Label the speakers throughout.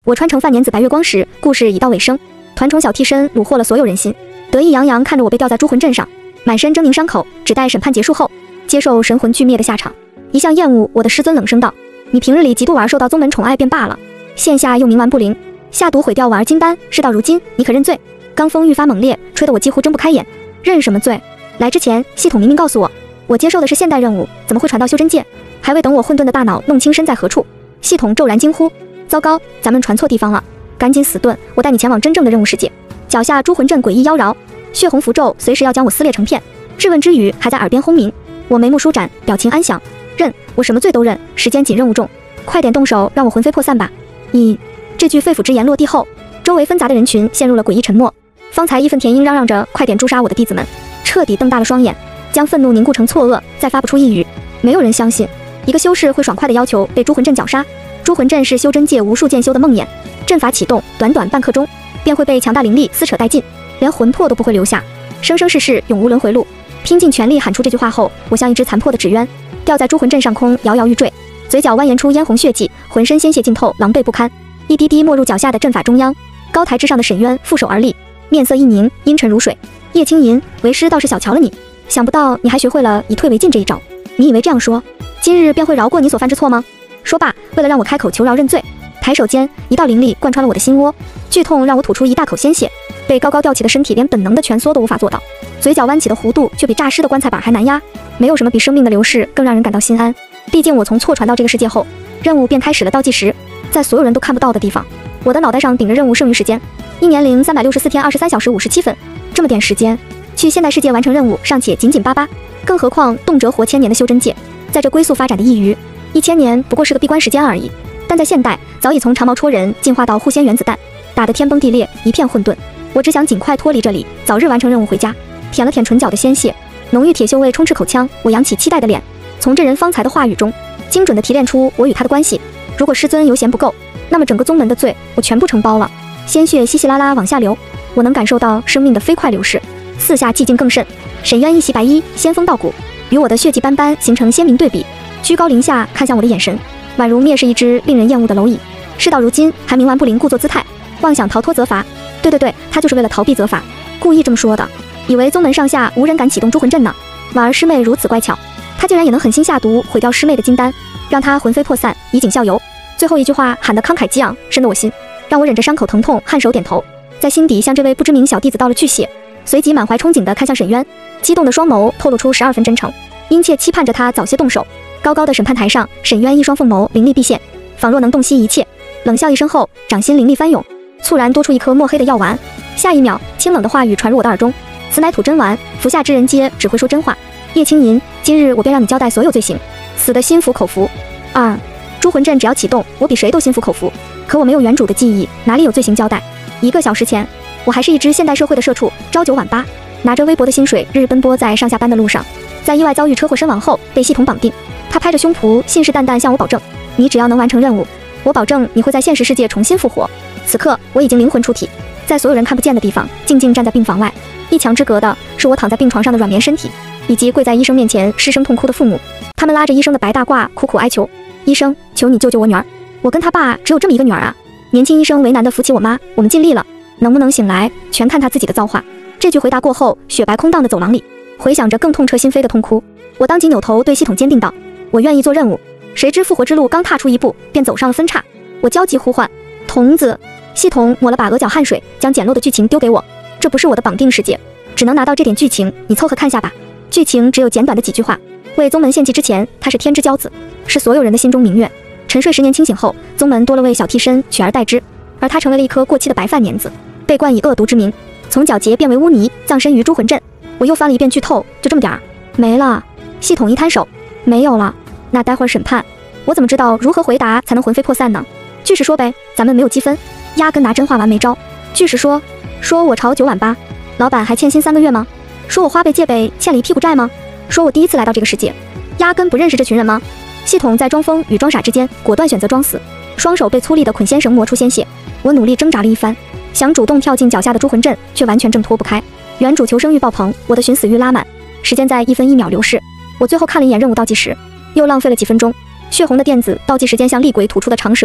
Speaker 1: 我穿成范年子白月光时，故事已到尾声。团宠小替身虏获了所有人心，得意洋洋看着我被吊在诛魂阵上，满身狰狞伤口，只待审判结束后，接受神魂俱灭的下场。一向厌恶我的师尊冷声道：“你平日里极度玩受到宗门宠爱便罢了，现下又冥顽不灵，下毒毁掉婉儿金丹，事到如今，你可认罪？”罡风愈发猛烈，吹得我几乎睁不开眼。认什么罪？来之前，系统明明告诉我，我接受的是现代任务，怎么会传到修真界？还未等我混沌的大脑弄清身在何处，系统骤然惊呼：“糟糕，咱们传错地方了！赶紧死遁，我带你前往真正的任务世界。”脚下诛魂阵诡异妖娆，血红符咒随时要将我撕裂成片，质问之语还在耳边轰鸣。我眉目舒展，表情安详，认，我什么罪都认，时间紧，任务重，快点动手，让我魂飞魄散吧！这句肺腑之言落地后，周围纷杂的人群陷入了诡异沉默。方才义愤填膺嚷嚷着快点诛杀我的弟子们，彻底瞪大了双眼，将愤怒凝固成错愕，再发不出一语。没有人相信一个修士会爽快的要求被诛魂阵绞杀。诛魂阵是修真界无数剑修的梦魇，阵法启动，短短半刻钟便会被强大灵力撕扯殆尽，连魂魄都不会留下，生生世世永无轮回路。拼尽全力喊出这句话后，我像一只残破的纸鸢，吊在诛魂阵上空，摇摇欲坠，嘴角蜿蜒出嫣红血迹，浑身鲜血浸透，狼狈不堪，一滴滴没入脚下的阵法中央。高台之上的沈渊负手而立，面色一凝，阴沉如水。叶青银，为师倒是小瞧了你，想不到你还学会了以退为进这一招。你以为这样说，今日便会饶过你所犯之错吗？说罢，为了让我开口求饶认罪，抬手间一道灵力贯穿了我的心窝，剧痛让我吐出一大口鲜血，被高高吊起的身体连本能的蜷缩都无法做到，嘴角弯起的弧度却比诈尸的棺材板还难压。没有什么比生命的流逝更让人感到心安，毕竟我从错传到这个世界后，任务便开始了倒计时。在所有人都看不到的地方，我的脑袋上顶着任务剩余时间，1年零364天23小时57分，这么点时间去现代世界完成任务尚且紧紧巴巴，更何况动辄活千年的修真界，在这龟速发展的一隅，1000年不过是个闭关时间而已，但在现代早已从长矛戳人进化到护仙原子弹，打得天崩地裂，一片混沌。我只想尽快脱离这里，早日完成任务回家。舔了舔唇角的鲜血，浓郁铁锈味充斥口腔，我扬起期待的脸，从这人方才的话语中精准地提炼出我与他的关系。如果师尊犹嫌不够，那么整个宗门的罪我全部承包了。鲜血稀稀拉拉往下流，我能感受到生命的飞快流逝，四下寂静更甚。沈渊一袭白衣，仙风道骨，与我的血迹斑斑形成鲜明对比，居高临下看向我的眼神，宛如蔑视一只令人厌恶的蝼蚁。事到如今还冥顽不灵，故作姿态，妄想逃脱责罚。对，他就是为了逃避责罚，故意这么说的，以为宗门上下无人敢启动诛魂阵呢。婉儿师妹如此乖巧，他竟然也能狠心下毒毁掉师妹的金丹，让她魂飞魄散，以儆效尤。最后一句话喊得慷慨激昂，深得我心，让我忍着伤口疼痛颔首点头，在心底向这位不知名小弟子道了句谢，随即满怀憧憬地看向沈渊，激动的双眸透露出12分真诚，殷切期盼着他早些动手。高高的审判台上，沈渊一双凤眸凌厉毕现，仿若能洞悉一切。冷笑一声后，掌心灵力翻涌，猝然多出一颗墨黑的药丸。下一秒，清冷的话语传入我的耳中：“此乃土真丸，服下之人皆只会说真话。叶青银，今日我便让你交代所有罪行，死的心服口服。诛魂阵只要启动，我比谁都心服口服。可我没有原主的记忆，哪里有罪行交代？1个小时前，我还是一只现代社会的社畜，朝9晚8，拿着微薄的薪水，日日奔波在上下班的路上。在意外遭遇车祸身亡后，被系统绑定。他拍着胸脯，信誓旦旦向我保证：你只要能完成任务，我保证你会在现实世界重新复活。此刻，我已经灵魂出体，在所有人看不见的地方，静静站在病房外。一墙之隔的是我躺在病床上的软绵身体，以及跪在医生面前失声痛哭的父母。他们拉着医生的白大褂，苦苦哀求：医生，求你救救我女儿！我跟他爸只有这么一个女儿啊！年轻医生为难地扶起我妈：我们尽力了，能不能醒来，全看他自己的造化。这句回答过后，雪白空荡的走廊里，回想着更痛彻心扉的痛哭。我当即扭头对系统坚定道：我愿意做任务。谁知复活之路刚踏出一步，便走上了分岔。我焦急呼唤：童子！系统抹了把额角汗水，将简陋的剧情丢给我。这不是我的绑定世界，只能拿到这点剧情，你凑合看下吧。剧情只有简短的几句话：为宗门献祭之前，他是天之骄子，是所有人的心中明月。沉睡10年清醒后，宗门多了位小替身取而代之，而他成为了一颗过期的白饭粘子，被冠以恶毒之名，从皎洁变为污泥，葬身于诛魂阵。我又翻了一遍剧透，就这么点儿，没了。系统一摊手：没有了。那待会儿审判，我怎么知道如何回答才能魂飞魄散呢？据实说呗，咱们没有积分，压根拿真话玩没招。据实说我朝9晚8，老板还欠薪3个月吗？说我花呗借呗欠了一屁股债吗？说我第一次来到这个世界，压根不认识这群人吗？系统在装疯与装傻之间，果断选择装死，双手被粗粝的捆仙绳磨出鲜血。我努力挣扎了一番，想主动跳进脚下的诛魂阵，却完全挣脱不开。原主求生欲爆棚，我的寻死欲拉满，时间在1分1秒流逝。我最后看了一眼任务倒计时，又浪费了几分钟。血红的电子倒计时间像厉鬼吐出的长蛇，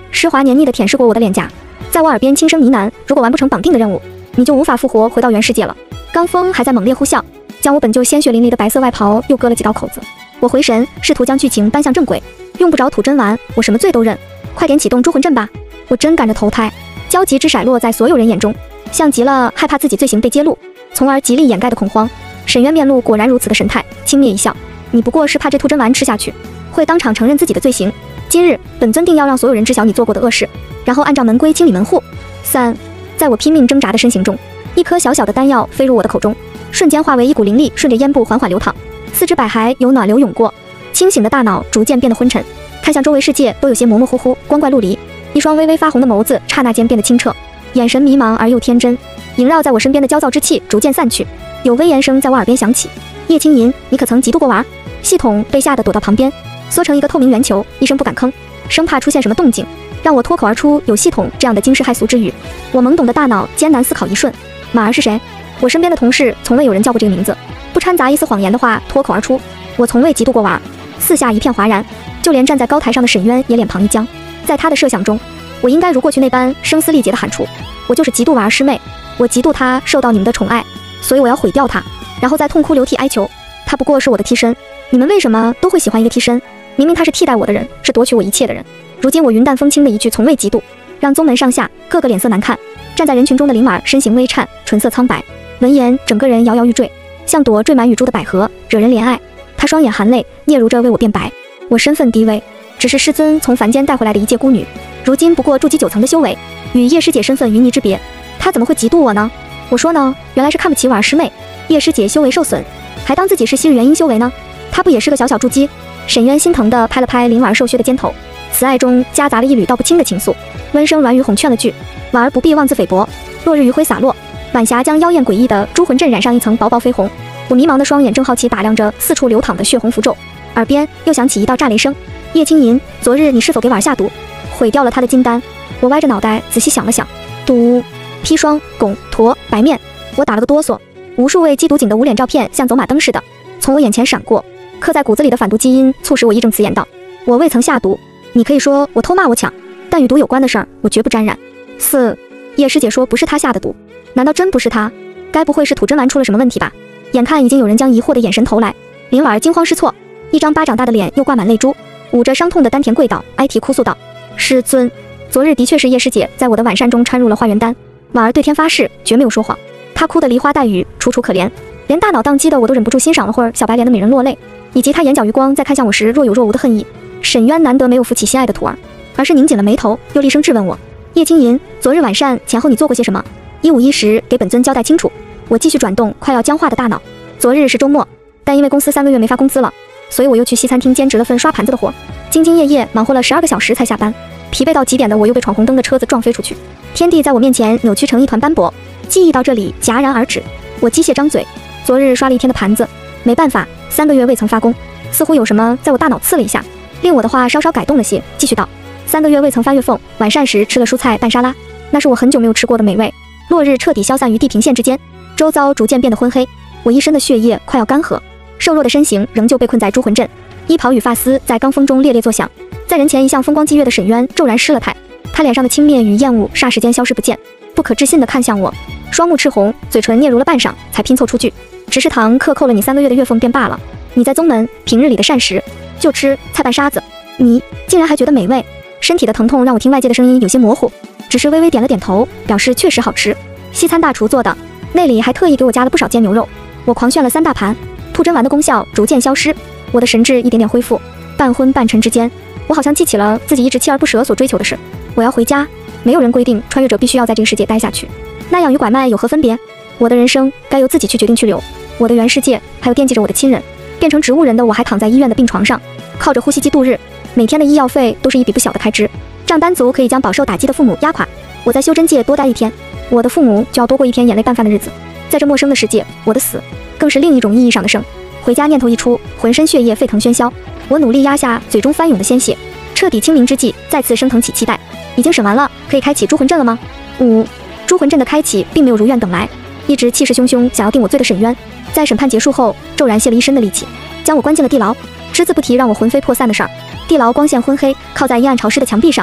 Speaker 1: 湿滑黏腻地舔舐过我的脸颊，在我耳边轻声呢喃：如果完不成绑定的任务，你就无法复活回到原世界了。罡风还在猛烈呼啸，将我本就鲜血淋漓的白色外袍又割了几道口子。我回神，试图将剧情搬向正轨。用不着土真丸，我什么罪都认。快点启动诸魂阵吧！我真赶着投胎。焦急之闪落在所有人眼中，像极了害怕自己罪行被揭露，从而极力掩盖的恐慌。沈渊面露果然如此的神态，轻蔑一笑：你不过是怕这兔真丸吃下去，会当场承认自己的罪行。今日本尊定要让所有人知晓你做过的恶事，然后按照门规清理门户。3，在我拼命挣扎的身形中，一颗小小的丹药飞入我的口中，瞬间化为一股灵力，顺着咽部缓缓流淌。四肢百骸有暖流涌过，清醒的大脑逐渐变得昏沉，看向周围世界都有些模模糊糊，光怪陆离。一双微微发红的眸子刹那间变得清澈，眼神迷茫而又天真。萦绕在我身边的焦躁之气逐渐散去，有威严声在我耳边响起：叶青银，你可曾嫉妒过玩？系统被吓得躲到旁边，缩成一个透明圆球，一声不敢吭，生怕出现什么动静，让我脱口而出有系统这样的惊世骇俗之语。我懵懂的大脑艰难思考一瞬，马儿是谁？我身边的同事从未有人叫过这个名字，不掺杂一丝谎言的话脱口而出：我从未嫉妒过玩。四下一片哗然，就连站在高台上的沈渊也脸庞一僵。在他的设想中，我应该如过去那般声嘶力竭地喊出：我就是嫉妒婉儿师妹，我嫉妒她受到你们的宠爱，所以我要毁掉她，然后再痛哭流涕哀求，她不过是我的替身，你们为什么都会喜欢一个替身？明明他是替代我的人，是夺取我一切的人。如今我云淡风轻的一句从未嫉妒，让宗门上下个个脸色难看。站在人群中的灵婉身形微颤，唇色苍白，闻言整个人摇摇欲坠，像朵缀满雨珠的百合，惹人怜爱。她双眼含泪，嗫嚅着为我辩白：我身份低微，只是师尊从凡间带回来的一介孤女，如今不过筑基9层的修为，与叶师姐身份云泥之别，她怎么会嫉妒我呢？我说呢，原来是看不起婉儿师妹。叶师姐修为受损，还当自己是昔日元婴修为呢，她不也是个小小筑基？沈渊心疼地拍了拍灵婉瘦削的肩头，慈爱中夹杂了一缕道不清的情愫，温声软语哄劝了句：婉儿不必妄自菲薄。落日余晖洒落，晚霞将妖艳诡异的诸魂阵染上一层薄薄绯红。我迷茫的双眼正好奇打量着四处流淌的血红符咒，耳边又响起一道炸雷声：叶青银，昨日你是否给婉儿下毒，毁掉了她的金丹？我歪着脑袋仔细想了想，毒、砒霜、汞、驼、白面，我打了个哆嗦。无数位缉毒警的无脸照片像走马灯似的从我眼前闪过，刻在骨子里的反毒基因促使我义正辞严道：我未曾下毒。你可以说我偷骂我抢，但与毒有关的事儿我绝不沾染。4，叶师姐说不是她下的毒，难道真不是她？该不会是土真丸出了什么问题吧？眼看已经有人将疑惑的眼神投来，林婉儿惊慌失措，一张巴掌大的脸又挂满泪珠，捂着伤痛的丹田跪倒，哀啼哭诉道：师尊，昨日的确是叶师姐在我的晚膳中掺入了化元丹。婉儿对天发誓，绝没有说谎。她哭得梨花带雨，楚楚可怜，连大脑宕机的我都忍不住欣赏了会儿小白脸的美人落泪，以及她眼角余光在看向我时若有若无的恨意。沈渊难得没有扶起心爱的徒儿，而是拧紧了眉头，又厉声质问我：叶青银，昨日晚膳前后你做过些什么？151时给本尊交代清楚。我继续转动快要僵化的大脑。昨日是周末，但因为公司3个月没发工资了，所以我又去西餐厅兼职了份刷盘子的活，兢兢业业忙活了12个小时才下班，疲惫到极点的我又被闯红灯的车子撞飞出去，天地在我面前扭曲成一团斑驳。记忆到这里戛然而止，我机械张嘴，昨日刷了一天的盘子，没办法，3个月未曾发工，似乎有什么在我大脑刺了一下，令我的话稍稍改动了些，继续道：3个月未曾发月俸，晚膳时吃了蔬菜拌沙拉，那是我很久没有吃过的美味。落日彻底消散于地平线之间，周遭逐渐变得昏黑，我一身的血液快要干涸，瘦弱的身形仍旧被困在诸魂阵，衣袍与发丝在罡风中猎猎作响。在人前一向风光霁月的沈渊骤然失了态，他脸上的轻蔑与厌恶霎时间消失不见，不可置信地看向我，双目赤红，嘴唇嗫嚅了半晌，才拼凑出句：只是堂克扣了你3个月的月俸便罢了，你在宗门平日里的膳食就吃菜拌沙子，你竟然还觉得美味？身体的疼痛让我听外界的声音有些模糊，只是微微点了点头，表示确实好吃，西餐大厨做的，那里还特意给我加了不少煎牛肉。我狂炫了3大盘，兔真丸的功效逐渐消失，我的神智一点点恢复。半昏半沉之间，我好像记起了自己一直锲而不舍所追求的事，我要回家。没有人规定穿越者必须要在这个世界待下去，那样与拐卖有何分别？我的人生该由自己去决定去留。我的原世界还有惦记着我的亲人，变成植物人的我还躺在医院的病床上，靠着呼吸机度日，每天的医药费都是一笔不小的开支，账单足可以将饱受打击的父母压垮。我在修真界多待1天，我的父母就要多过1天眼泪拌饭的日子。在这陌生的世界，我的死更是另一种意义上的生。回家念头一出，浑身血液沸腾喧嚣，我努力压下嘴中翻涌的鲜血，彻底清明之际，再次升腾起期待。已经审完了，可以开启诸魂阵了吗？5，诸魂阵的开启并没有如愿等来，一直气势汹汹想要定我罪的沈渊，在审判结束后骤然泄了一身的力气，将我关进了地牢，只字不提让我魂飞魄散的事儿。地牢光线昏黑，靠在阴暗潮湿的墙壁上，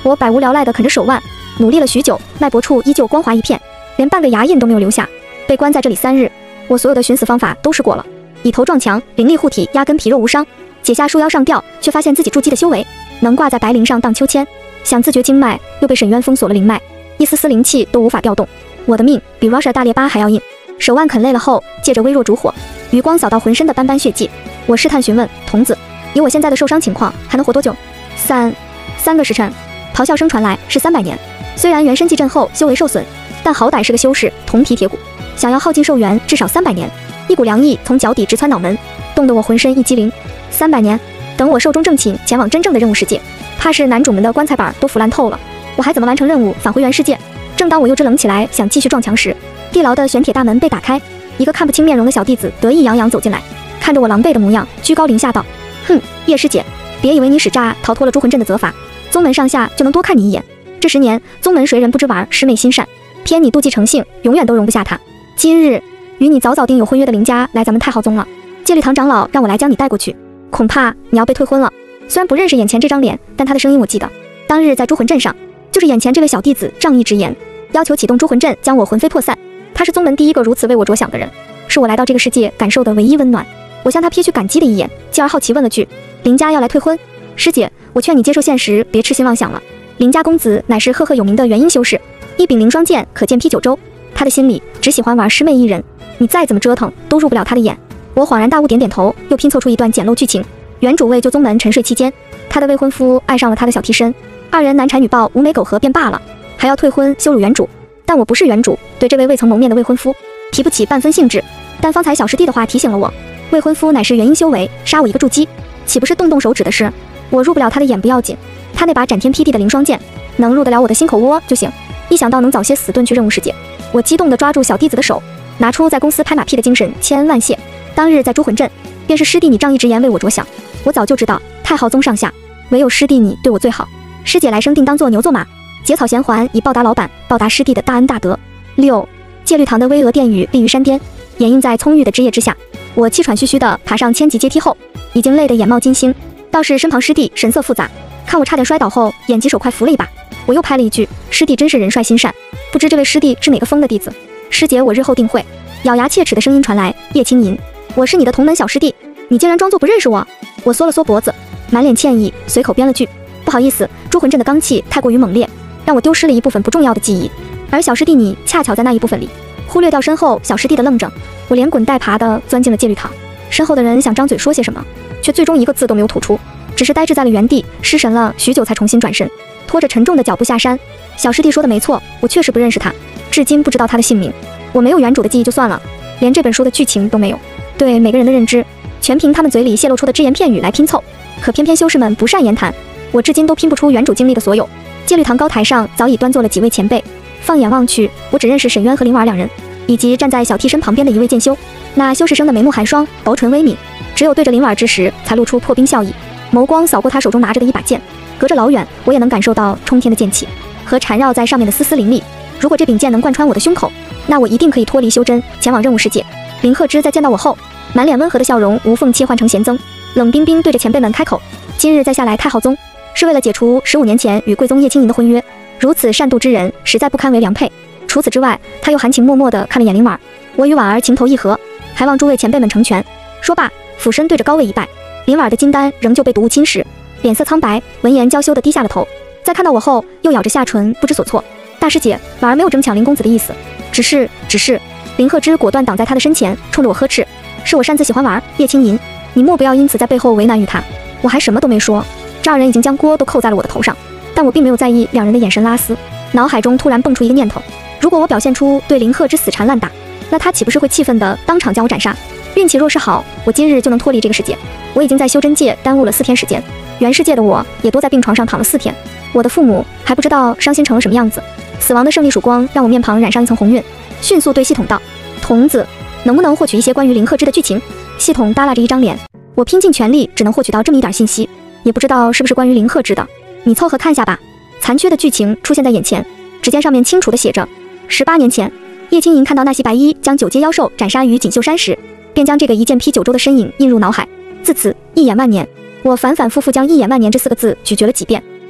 Speaker 1: 我百无聊赖地啃着手腕，努力了许久，脉搏处依旧光滑一片，连半个牙印都没有留下。被关在这里3日，我所有的寻死方法都试过了，以头撞墙，凌厉护体，压根皮肉无伤。解下束腰上吊，却发现自己筑基的修为能挂在白绫上荡秋千，想自觉经脉，又被沈渊封锁了灵脉，一丝丝灵气都无法调动。我的命比 Russia 大列巴还要硬。手腕啃累了后，借着微弱烛火，余光扫到浑身的斑斑血迹。我试探询问童子，以我现在的受伤情况，还能活多久？3个时辰。咆哮声传来，是300年。虽然元神祭震后修为受损，但好歹是个修士，铜皮铁骨，想要耗尽寿元，至少300年。一股凉意从脚底直窜脑门，冻得我浑身一激灵。300年，等我寿终正寝，前往真正的任务世界，怕是男主们的棺材板都腐烂透了，我还怎么完成任务，返回原世界？正当我又支棱起来，想继续撞墙时，地牢的玄铁大门被打开，一个看不清面容的小弟子得意洋洋走进来，看着我狼狈的模样，居高临下道：“哼，叶师姐，别以为你使诈逃脱了朱魂阵的责罚，宗门上下就能多看你一眼。这10年，宗门谁人不知玩师妹心善，偏你妒忌成性，永远都容不下他。今日与你早早定有婚约的林家来咱们太昊宗了，戒律堂长老让我来将你带过去，恐怕你要被退婚了。”虽然不认识眼前这张脸，但他的声音我记得。当日在朱魂阵上，就是眼前这位小弟子仗义直言，要求启动朱魂阵，将我魂飞魄散。他是宗门第一个如此为我着想的人，是我来到这个世界感受的唯一温暖。我向他瞥去感激的一眼，继而好奇问了句：“林家要来退婚？师姐，我劝你接受现实，别痴心妄想了。林家公子乃是赫赫有名的元婴修士，一柄凌霜剑可剑劈9州，他的心里只喜欢玩师妹一人，你再怎么折腾都入不了他的眼。”我恍然大悟，点点头，又拼凑出一段简陋剧情。原主为救宗门沉睡期间，他的未婚夫爱上了他的小替身，2人男缠女抱，无媒苟合便罢了，还要退婚羞辱原主。但我不是原主，对这位未曾谋面的未婚夫提不起半分兴致。但方才小师弟的话提醒了我，未婚夫乃是元婴修为，杀我一个筑基，岂不是动手指的事？我入不了他的眼不要紧，他那把斩天劈地的凌霜剑能入得了我的心口窝就行。一想到能早些死遁去任务世界，我激动地抓住小弟子的手，拿出在公司拍马屁的精神，千恩万谢。当日在朱魂阵，便是师弟你仗义直言为我着想，我早就知道太昊宗上下唯有师弟你对我最好，师姐来生定当做牛做马，结草衔环，以报答老板，报答师弟的大恩大德。6戒律堂的巍峨殿宇立于山巅，掩映在葱郁的枝叶之下。我气喘吁吁地爬上千级阶梯后，已经累得眼冒金星。倒是身旁师弟神色复杂，看我差点摔倒后，眼疾手快扶了一把。我又拍了一句：“师弟真是人帅心善。”不知这位师弟是哪个疯的弟子？师姐，我日后定会。咬牙切齿的声音传来：“叶青银，我是你的同门小师弟，你竟然装作不认识我！”我缩了缩脖子，满脸歉意，随口编了句：“不好意思，朱魂阵的罡气太过于猛烈，让我丢失了一部分不重要的记忆。”而小师弟你恰巧在那一部分里。忽略掉身后小师弟的愣怔，我连滚带爬地钻进了戒律堂。身后的人想张嘴说些什么，却最终一个字都没有吐出，只是呆滞在了原地，失神了许久才重新转身，拖着沉重的脚步下山。小师弟说的没错，我确实不认识他，至今不知道他的姓名。我没有原主的记忆就算了，连这本书的剧情都没有，对每个人的认知全凭他们嘴里泄露出的只言片语来拼凑。可偏偏修士们不善言谈，我至今都拼不出原主经历的所有。戒律堂高台上早已端坐了几位前辈，放眼望去，我只认识沈渊和灵婉2人，以及站在小替身旁边的一位剑修。那修士生的眉目寒霜，薄唇微抿，只有对着灵婉之时才露出破冰笑意，眸光扫过他手中拿着的一把剑，隔着老远我也能感受到冲天的剑气和缠绕在上面的丝丝灵力。如果这柄剑能贯穿我的胸口，那我一定可以脱离修真，前往任务世界。林鹤之在见到我后，满脸温和的笑容无缝切换成咸增，冷冰冰对着前辈们开口：“今日再下来太昊宗，是为了解除15年前与贵宗叶青银的婚约，如此善妒之人，实在不堪为良配。”除此之外，他又含情脉脉地看了眼灵婉，我与婉儿情投意合，还望诸位前辈们成全。说罢，俯身对着高位一拜。灵婉的金丹仍旧被毒物侵蚀，脸色苍白，闻言娇羞地低下了头。在看到我后，又咬着下唇，不知所措。大师姐，婉儿没有争抢林公子的意思，只是……林鹤之果断挡在他的身前，冲着我呵斥：“是我擅自喜欢婉儿，叶青银，你莫不要因此在背后为难于他。”我还什么都没说，这2人已经将锅都扣在了我的头上，但我并没有在意2人的眼神拉丝。脑海中突然蹦出一个念头：如果我表现出对林鹤之死缠烂打，那他岂不是会气愤地当场将我斩杀？运气若是好，我今日就能脱离这个世界。我已经在修真界耽误了4天时间，原世界的我也多在病床上躺了4天。我的父母还不知道伤心成了什么样子。死亡的胜利曙光让我面庞染上一层红晕，迅速对系统道：“童子，能不能获取一些关于林鹤之的剧情？”系统耷拉着一张脸，我拼尽全力只能获取到这么一点信息，也不知道是不是关于林鹤之的，你凑合看下吧。残缺的剧情出现在眼前，指尖上面清楚地写着：18年前，叶青银看到那袭白衣将9阶妖兽斩杀于锦绣山时，便将这个一剑劈9州的身影印入脑海。自此一眼万年，我反反复复将一眼万年这4个字咀嚼了几遍，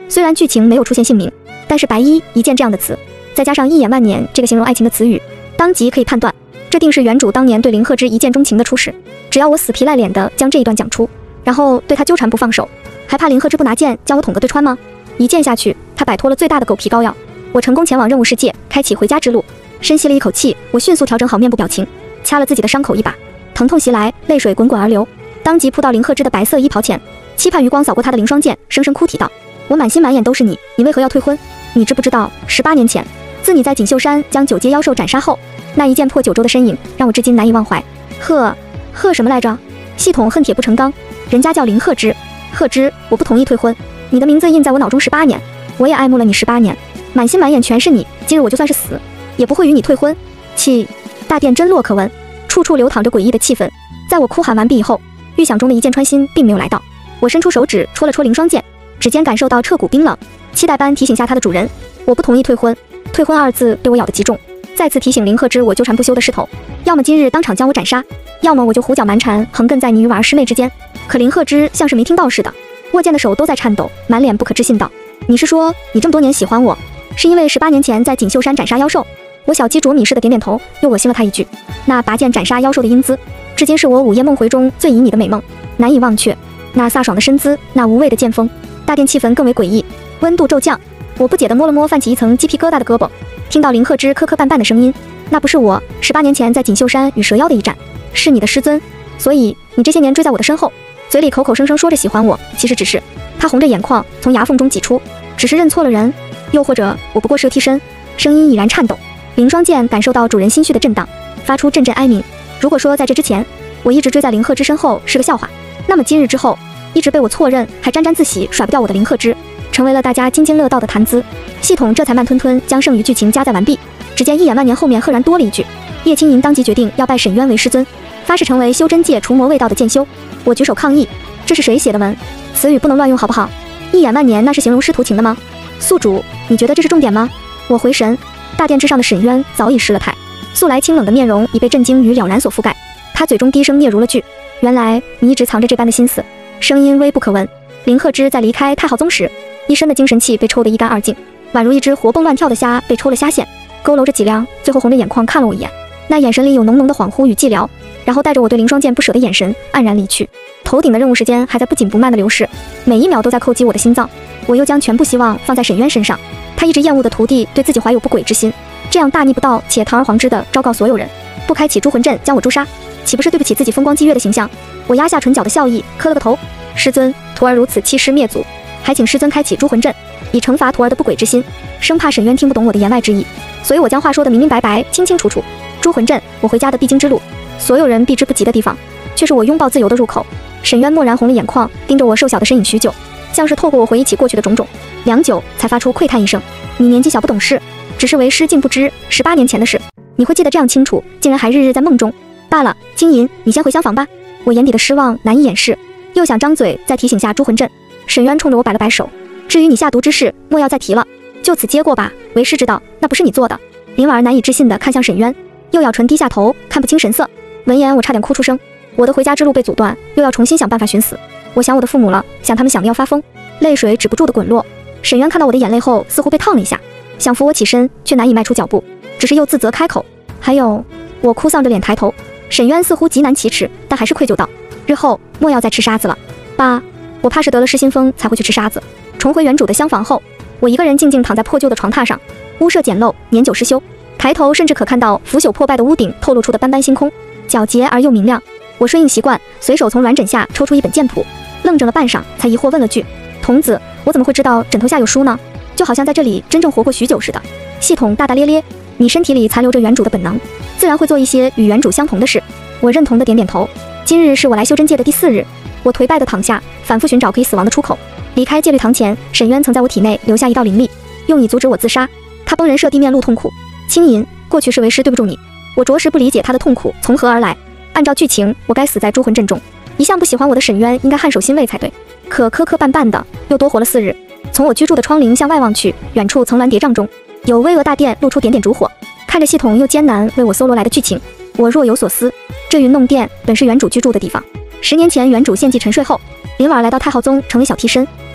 Speaker 1: 虽然剧情没有出现姓名，但是白衣一见这样的词，再加上一眼万年这个形容爱情的词语，当即可以判断，这定是原主当年对林鹤之一见钟情的初始。只要我死皮赖脸的将这一段讲出，然后对他纠缠不放手，还怕林鹤之不拿剑将我捅个对穿吗？一剑下去，他摆脱了最大的狗皮膏药，我成功前往任务世界，开启回家之路。深吸了一口气，我迅速调整好面部表情，掐了自己的伤口一把，疼痛袭来，泪水滚滚而流，当即扑到林鹤之的白色衣袍前，期盼余光扫过他的凌霜剑，声声哭啼道：我满心满眼都是你，你为何要退婚？你知不知道18年前，自你在锦绣山将9阶妖兽斩杀后，那一剑破9州的身影，让我至今难以忘怀。贺什么来着？系统恨铁不成钢，人家叫林鹤之。鹤之，我不同意退婚，你的名字印在我脑中18年，我也爱慕了你18年，满心满眼全是你，今日我就算是死，也不会与你退婚。大殿真落可闻，处处流淌着诡异的气氛。在我哭喊完毕以后，预想中的一剑穿心并没有来到，我伸出手指戳了戳凌霜剑，指尖感受到彻骨冰冷，期待般提醒下他的主人，我不同意退婚。退婚2字被我咬得极重，再次提醒林鹤之我纠缠不休的势头，要么今日当场将我斩杀，要么我就胡搅蛮缠，横亘在你与婉儿师妹之间。可林鹤之像是没听到似的，握剑的手都在颤抖，满脸不可置信道：你是说你这么多年喜欢我，是因为18年前在锦绣山斩杀妖兽？我小鸡啄米似的点点头，又恶心了他一句。那拔剑斩杀妖兽的英姿，至今是我午夜梦回中最旖旎的美梦，难以忘却。那飒爽的身姿，那无畏的剑锋，大殿气氛更为诡异，温度骤降。我不解地摸了摸泛起一层鸡皮疙瘩的胳膊，听到林鹤之磕磕绊绊的声音，那不是我18年前在锦绣山与蛇妖的一战，是你的师尊，所以你这些年追在我的身后，嘴里口口声声说着喜欢我，其实只是……他红着眼眶从牙缝中挤出，只是认错了人，又或者我不过是个替身。声音已然颤抖，凌霜剑感受到主人心绪的震荡，发出阵阵哀鸣。如果说在这之前我一直追在林鹤之身后是个笑话，那么今日之后，一直被我错认还沾沾自喜甩不掉我的林鹤之，成为了大家津津乐道的谈资。系统这才慢吞吞将剩余剧情加载完毕。只见一眼万年后面赫然多了一句：叶青银当即决定要拜沈渊为师尊，发誓成为修真界除魔卫道的剑修。我举手抗议，这是谁写的文？词语不能乱用好不好？一眼万年那是形容师徒情的吗？宿主，你觉得这是重点吗？我回神，大殿之上的沈渊早已失了态，素来清冷的面容已被震惊与了然所覆盖。他嘴中低声嗫嚅了句：原来你一直藏着这般的心思。声音微不可闻。林鹤之在离开太昊宗时，一身的精神气被抽得一干二净，宛如一只活蹦乱跳的虾被抽了虾线，佝偻着脊梁，最后红着眼眶看了我一眼，那眼神里有浓浓的恍惚与寂寥，然后带着我对凌霜剑不舍的眼神黯然离去。头顶的任务时间还在不紧不慢的流逝，每一秒都在叩击我的心脏。我又将全部希望放在沈渊身上，他一直厌恶的徒弟对自己怀有不轨之心，这样大逆不道且堂而皇之的昭告所有人，不开启诛魂阵将我诛杀，岂不是对不起自己风光激越的形象？我压下唇角的笑意，磕了个头。师尊，徒儿如此欺师灭祖，还请师尊开启诛魂阵，以惩罚徒儿的不轨之心。生怕沈渊听不懂我的言外之意，所以我将话说得明明白白，清清楚楚。诛魂阵，我回家的必经之路，所有人避之不及的地方，却是我拥抱自由的入口。沈渊蓦然红了眼眶，盯着我瘦小的身影许久，像是透过我回忆起过去的种种，良久才发出喟叹一声：你年纪小不懂事，只是为师竟不知18年前的事，你会记得这样清楚，竟然还日日在梦中。罢了，金银，你先回厢房吧。我眼底的失望难以掩饰，又想张嘴再提醒下诛魂阵。沈渊冲着我摆了摆手：至于你下毒之事，莫要再提了，就此接过吧，为师知道那不是你做的。林婉儿难以置信地看向沈渊，又咬唇低下头，看不清神色。闻言我差点哭出声，我的回家之路被阻断，又要重新想办法寻死。我想我的父母了，想他们想得要发疯，泪水止不住地滚落。沈渊看到我的眼泪后似乎被烫了一下，想扶我起身，却难以迈出脚步，只是又自责开口：还有……我哭丧着脸抬头，沈渊似乎极难启齿，但还是愧疚道：日后莫要再吃沙子了。爸，我怕是得了失心疯才会去吃沙子。重回原主的厢房后，我一个人静静躺在破旧的床榻上，屋舍简陋，年久失修，抬头甚至可看到腐朽破败的屋顶透露出的斑斑星空，皎洁而又明亮。我顺应习惯，随手从软枕下抽出一本剑谱，愣怔了半晌，才疑惑问了句：童子，我怎么会知道枕头下有书呢？就好像在这里真正活过许久似的。系统大大咧咧：你身体里残留着原主的本能，自然会做一些与原主相同的事。我认同的点点头。今日是我来修真界的第4日，我颓败地躺下，反复寻找可以死亡的出口。离开戒律堂前，沈渊曾在我体内留下一道灵力，用以阻止我自杀。他崩人设地面露痛苦。青银，过去是为师对不住你，我着实不理解他的痛苦从何而来。按照剧情，我该死在诛魂阵中，一向不喜欢我的沈渊应该颔首欣慰才对。可磕磕绊绊的又多活了4日。从我居住的窗棂向外望去，远处层峦叠嶂中有巍峨大殿露出点点烛火。看着系统又艰难为我搜罗来的剧情，我若有所思。这云弄殿本是原主居住的地方，10年前原主献祭沉睡后，林婉儿来到太昊宗成为小替身，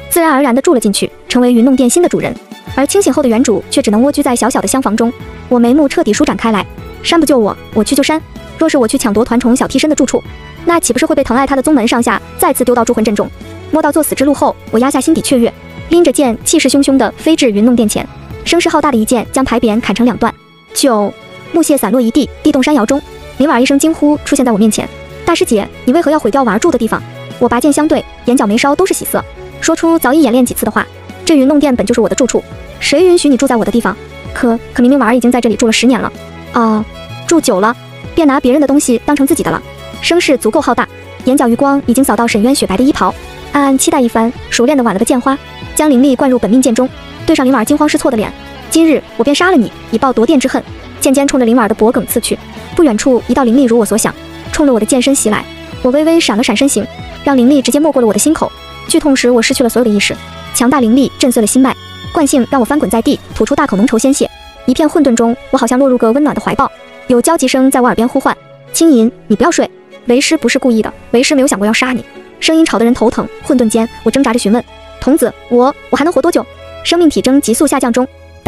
Speaker 1: 自然而然地住了进去，成为云弄殿新的主人。而清醒后的原主却只能蜗居在小小的厢房中。我眉目彻底舒展开来，山不救我，我去救山。若是我去抢夺团宠小替身的住处，那岂不是会被疼爱他的宗门上下再次丢到诛魂阵中？摸到作死之路后，我压下心底雀跃，拎着剑气势汹汹地飞至云弄殿前，声势浩大的一剑将牌匾砍成2段。木屑散落一地，地动山摇中，灵婉一声惊呼出现在我面前：大师姐，你为何要毁掉婉儿住的地方？我拔剑相对，眼角眉梢都是喜色，说出早已演练几次的话：这云弄殿本就是我的住处，谁允许你住在我的地方？可明明婉儿已经在这里住了10年了。住久了便拿别人的东西当成自己的了。声势足够浩大，眼角余光已经扫到沈渊雪白的衣袍，暗暗期待一番，熟练的挽了个剑花，将灵力灌入本命剑中，对上灵婉惊慌失措的脸。今日我便杀了你，以报夺殿之恨。剑尖冲着灵婉的脖颈刺去，不远处一道灵力如我所想，冲着我的剑身袭来。我微微闪了闪身形，让灵力直接没过了我的心口。剧痛时我失去了所有的意识，强大灵力震碎了心脉，惯性让我翻滚在地，吐出大口浓稠鲜血。一片混沌中，我好像落入个温暖的怀抱，有焦急声在我耳边呼唤：青银，你不要睡，为师不是故意的，为师没有想过要杀你。声音吵得人头疼，混沌间我挣扎着询问：童子，我还能活多久？生命体征急速下降中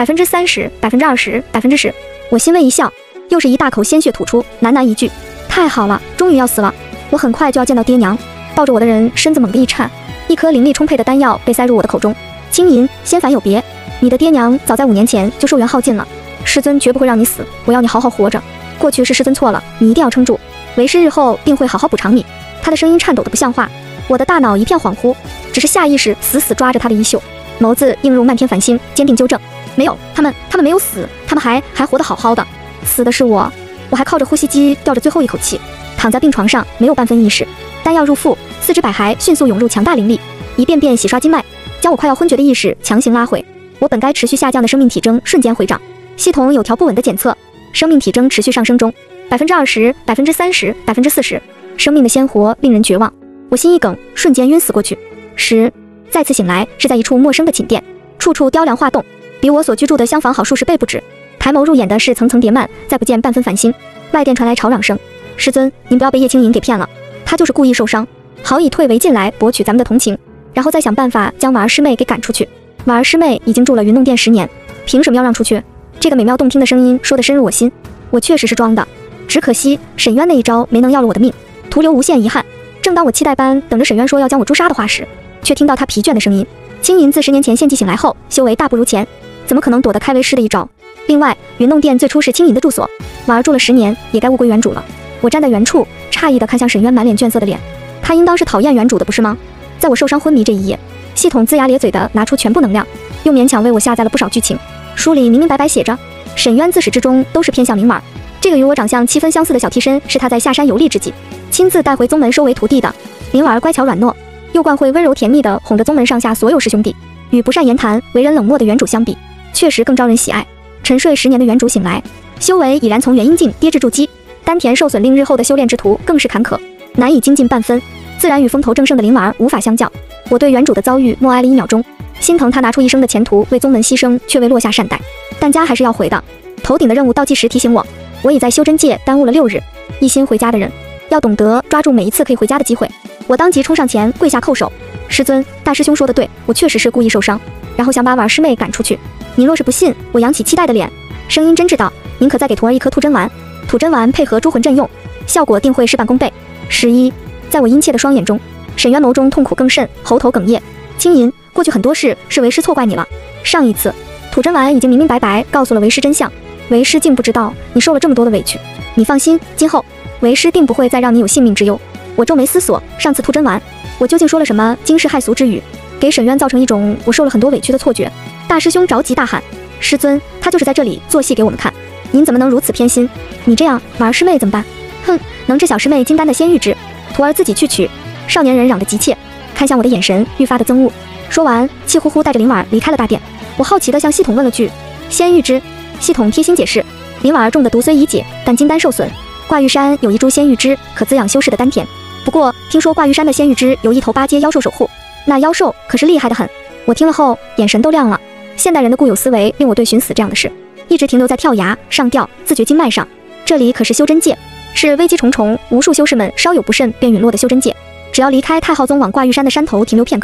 Speaker 1: ，30%、20%、10%。我欣慰一笑，又是一大口鲜血吐出，喃喃一句：太好了，终于要死了，我很快就要见到爹娘。抱着我的人身子猛地一颤，一颗灵力充沛的丹药被塞入我的口中。青银，仙凡有别，你的爹娘早在5年前就寿元耗尽了，师尊绝不会让你死，我要你好好活着。过去是师尊错了，你一定要撑住，为师日后定会好好补偿你。他的声音颤抖得不像话，我的大脑一片恍惚，只是下意识死死抓着他的衣袖，眸子映入漫天繁星，坚定纠正：没有，他们没有死，他们还活得好好的，死的是我。我还靠着呼吸机吊着最后一口气，躺在病床上，没有半分意识。丹药入腹，四肢百骸迅速涌入强大灵力，一遍遍洗刷筋脉，将我快要昏厥的意识强行拉回。我本该持续下降的生命体征瞬间回涨，系统有条不紊的检测，生命体征持续上升中，20%、30%、40%，生命的鲜活令人绝望。我心一梗，瞬间晕死过去。再次醒来是在一处陌生的寝殿，处处雕梁画栋，比我所居住的厢房好数十倍不止。抬眸入眼的是层层叠幔，再不见半分繁星。外殿传来吵嚷声：师尊，您不要被叶青银给骗了，他就是故意受伤，好以退为进来博取咱们的同情，然后再想办法将婉儿师妹给赶出去。婉儿师妹已经住了云弄殿10年，凭什么要让出去？这个美妙动听的声音说得深入我心。我确实是装的，只可惜沈渊那一招没能要了我的命，徒留无限遗憾。正当我期待般等着沈渊说要将我诛杀的话时，却听到他疲倦的声音：青银自10年前献祭醒来后，修为大不如前，怎么可能躲得开为师的一招？另外，云弄殿最初是青银的住所，婉儿住了10年，也该物归原主了。我站在原处，诧异地看向沈渊满脸倦色的脸，他应当是讨厌原主的，不是吗？在我受伤昏迷这一夜，系统龇牙咧嘴地拿出全部能量，又勉强为我下载了不少剧情。书里明明白白写着，沈渊自始至终都是偏向灵婉，这个与我长相7分相似的小替身是他在下山游历之际亲自带回宗门收为徒弟的。灵婉乖巧软糯，又惯会温柔甜蜜地哄着宗门上下所有师兄弟，与不善言谈、为人冷漠的原主相比，确实更招人喜爱。沉睡10年的原主醒来，修为已然从元阴境跌至筑基，丹田受损令日后的修炼之途更是坎坷，难以精进半分，自然与风头正盛的灵婉无法相较。我对原主的遭遇默哀了1秒钟，心疼他拿出一生的前途为宗门牺牲，却未落下善待，但家还是要回的。头顶的任务倒计时提醒我，我已在修真界耽误了6日，一心回家的人要懂得抓住每一次可以回家的机会。我当即冲上前跪下叩首：师尊，大师兄说的对，我确实是故意受伤，然后想把婉儿师妹赶出去。您若是不信，我扬起期待的脸，声音真挚道：您可再给徒儿一颗兔真丸，土真丸配合诛魂阵用，效果定会事半功倍。11，在我殷切的双眼中，沈渊眸中痛苦更甚，喉头哽咽：青银，过去很多事是为师错怪你了。上一次土真丸已经明明白白告诉了为师真相，为师竟不知道你受了这么多的委屈。你放心，今后为师定不会再让你有性命之忧。我皱眉思索，上次兔真丸我究竟说了什么惊世骇俗之语，给沈渊造成一种我受了很多委屈的错觉。大师兄着急大喊：师尊，他就是在这里做戏给我们看，您怎么能如此偏心？你这样婉儿师妹怎么办？哼，能治小师妹金丹的仙玉枝，徒儿自己去取。少年人嚷得急切，看向我的眼神愈发的憎恶。说完，气呼呼带着灵婉离开了大殿。我好奇地向系统问了句：仙玉枝？系统贴心解释，灵婉中的毒虽已解，但金丹受损，挂玉山有一株仙玉枝，可滋养修士的丹田。不过听说挂玉山的仙玉枝由一头8阶妖兽守护，那妖兽可是厉害得很。我听了后眼神都亮了。现代人的固有思维令我对寻死这样的事一直停留在跳崖、上吊、自掘经脉上，这里可是修真界，是危机重重，无数修士们稍有不慎便陨落的修真界。只要离开太昊宗往挂玉山的山头停留片刻，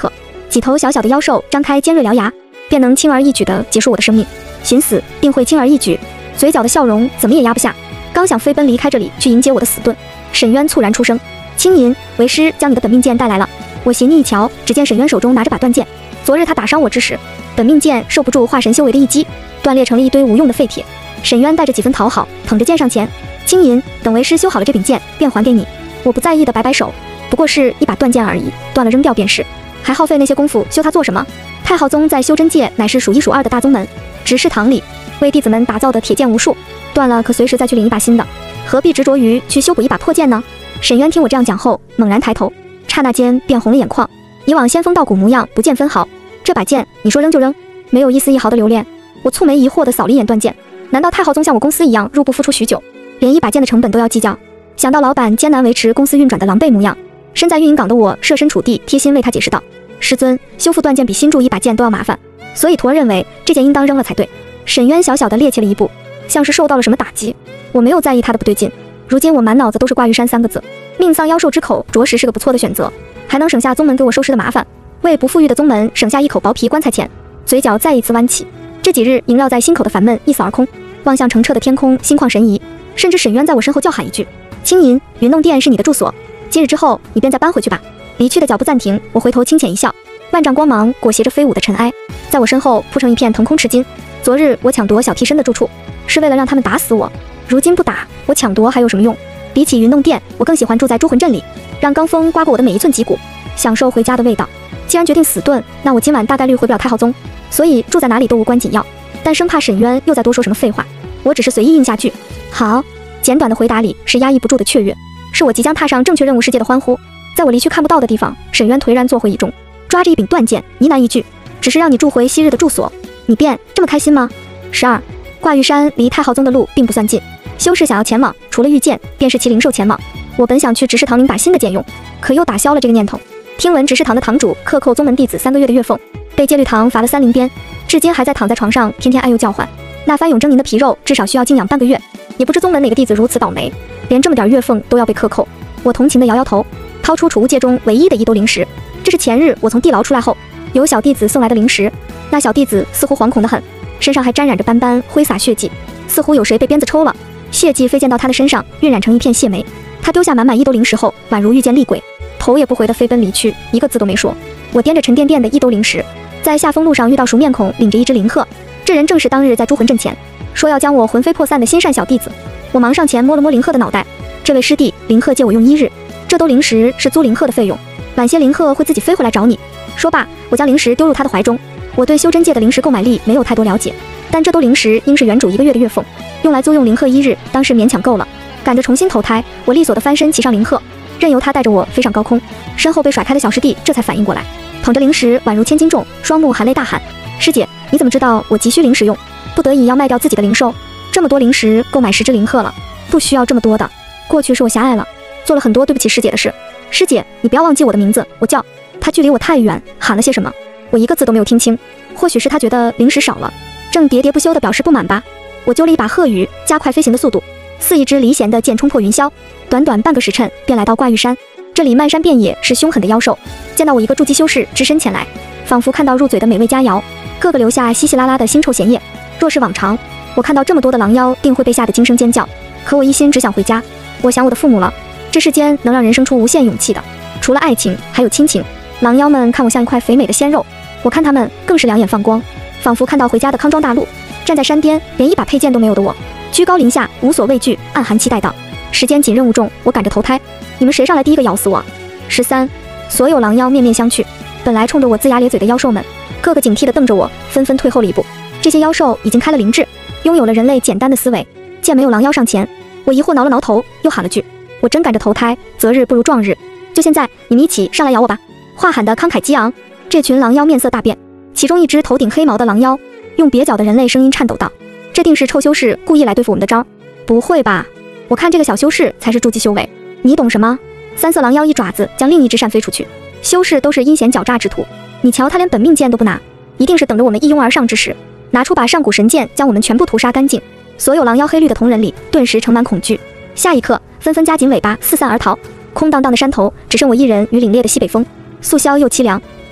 Speaker 1: 几头小小的妖兽张开尖锐獠牙，便能轻而易举地结束我的生命。寻死定会轻而易举，嘴角的笑容怎么也压不下。刚想飞奔离开这里去迎接我的死盾，沈渊猝然出声：“青银，为师将你的本命剑带来了。”我斜睨一瞧，只见沈渊手中拿着把断剑。昨日他打伤我之时，本命剑受不住化神修为的一击，断裂成了一堆无用的废铁。沈渊带着几分讨好，捧着剑上前：“青银，等为师修好了这柄剑，便还给你。”我不在意的摆摆手，不过是一把断剑而已，断了扔掉便是，还耗费那些功夫修它做什么？太昊宗在修真界乃是数一数二的大宗门，执事堂里为弟子们打造的铁剑无数，断了可随时再去领一把新的，何必执着于去修补一把破剑呢？沈渊听我这样讲后，猛然抬头，刹那间便红了眼眶。以往仙风道骨模样不见分毫，这把剑你说扔就扔，没有一丝一毫的留恋。我蹙眉疑惑地扫了一眼断剑，难道太昊宗像我公司一样入不敷出许久，连一把剑的成本都要计较？想到老板艰难维持公司运转的狼狈模样，身在运营岗的我设身处地贴心为他解释道：“师尊，修复断剑比新铸一把剑都要麻烦，所以徒儿认为这件应当扔了才对。”沈渊小小的趔趄了一步，像是受到了什么打击。我没有在意他的不对劲，如今我满脑子都是挂玉山3个字，命丧妖兽之口着实是个不错的选择，还能省下宗门给我收尸的麻烦，为不富裕的宗门省下一口薄皮棺材钱。嘴角再一次弯起，这几日萦绕在心口的烦闷一扫而空，望向澄澈的天空，心旷神怡。甚至沈渊在我身后叫喊一句：“青银，云弄殿是你的住所，今日之后你便再搬回去吧。”离去的脚步暂停，我回头轻浅一笑，万丈光芒裹挟着飞舞的尘埃，在我身后铺成一片腾空赤金。昨日我抢夺小替身的住处，是为了让他们打死我，如今不打，我抢夺还有什么用？比起云弄殿，我更喜欢住在朱魂镇里，让罡风刮过我的每一寸脊骨，享受回家的味道。既然决定死遁，那我今晚大概率回不了太昊宗，所以住在哪里都无关紧要。但生怕沈渊又再多说什么废话，我只是随意应下句：“好。”简短的回答里是压抑不住的雀跃，是我即将踏上正确任务世界的欢呼。在我离去看不到的地方，沈渊颓然坐回椅中，抓着一柄断剑，呢喃一句：“只是让你住回昔日的住所，你便这么开心吗？”12. 挂玉山离太昊宗的路并不算近，修士想要前往，除了御剑，便是骑灵兽前往。我本想去执事堂领把新的剑用，可又打消了这个念头。听闻执事堂的堂主克扣宗门弟子3个月的月俸，被戒律堂罚了3灵鞭，至今还在躺在床上天天哎呦叫唤。那番永狰狞的皮肉至少需要静养半个月，也不知宗门哪个弟子如此倒霉，连这么点月俸都要被克扣。我同情地摇摇头，掏出储物戒中唯一的一兜灵石，这是前日我从地牢出来后有小弟子送来的灵石。那小弟子似乎惶恐得很，身上还沾染着斑斑挥洒血迹，似乎有谁被鞭子抽了，血迹飞溅到他的身上，晕染成一片血霉。他丢下满满一兜灵石后，宛如遇见厉鬼，头也不回地飞奔离去，一个字都没说。我掂着沉甸甸的一兜灵石，在下风路上遇到熟面孔领着一只灵鹤，这人正是当日在朱魂阵前说要将我魂飞魄散的心善小弟子。我忙上前摸了摸灵鹤的脑袋，这位师弟，灵鹤借我用1日，这兜灵石是租灵鹤的费用，晚些灵鹤会自己飞回来找你。说罢，我将灵石丢入他的怀中。我对修真界的灵石购买力没有太多了解，但这兜灵石应是原主1个月的月俸，用来租用灵鹤1日，当时勉强够了。赶着重新投胎，我利索地翻身骑上灵鹤，任由他带着我飞上高空。身后被甩开的小师弟这才反应过来，捧着灵石宛如千斤重，双目含泪大喊：“师姐，你怎么知道我急需灵石用？不得已要卖掉自己的灵兽？这么多灵石购买10只灵鹤了，不需要这么多的。过去是我狭隘了，做了很多对不起师姐的事。师姐，你不要忘记我的名字，我叫……”他距离我太远，喊了些什么，我一个字都没有听清。或许是他觉得灵石少了，正喋喋不休地表示不满吧。我揪了一把鹤羽，加快飞行的速度，似一只离弦的箭冲破云霄，短短半个时辰便来到挂玉山。这里漫山遍野是凶狠的妖兽，见到我一个筑基修士只身前来，仿佛看到入嘴的美味佳肴，个个留下稀稀拉拉的腥臭咸液。若是往常，我看到这么多的狼妖，定会被吓得惊声尖叫。可我一心只想回家，我想我的父母了。这世间能让人生出无限勇气的，除了爱情，还有亲情。狼妖们看我像一块肥美的鲜肉，我看他们更是两眼放光，仿佛看到回家的康庄大路。站在山巅，连一把佩剑都没有的我，居高临下，无所畏惧，暗含期待道：“时间紧，任务重，我赶着投胎，你们谁上来第一个咬死我？”13. 所有狼妖面面相觑，本来冲着我龇牙咧嘴的妖兽们，个个警惕地瞪着我，纷纷退后了一步。这些妖兽已经开了灵智，拥有了人类简单的思维。见没有狼妖上前，我疑惑挠了挠头，又喊了句：“我真赶着投胎，择日不如撞日，就现在，你们一起上来咬我吧！”话喊得慷慨激昂，这群狼妖面色大变，其中一只头顶黑毛的狼妖用蹩脚的人类声音颤抖道：“这定是臭修士故意来对付我们的招。不会吧？我看这个小修士才是筑基修为，你懂什么？”3色狼妖一爪子将另一只扇飞出去。修士都是阴险狡诈之徒，你瞧他连本命剑都不拿，一定是等着我们一拥而上之时，拿出把上古神剑将我们全部屠杀干净。所有狼妖黑绿的同人里顿时盛满恐惧，下一刻纷纷夹紧尾巴四散而逃。空荡荡的山头只剩我一人与凛冽的西北风，肃萧又凄凉。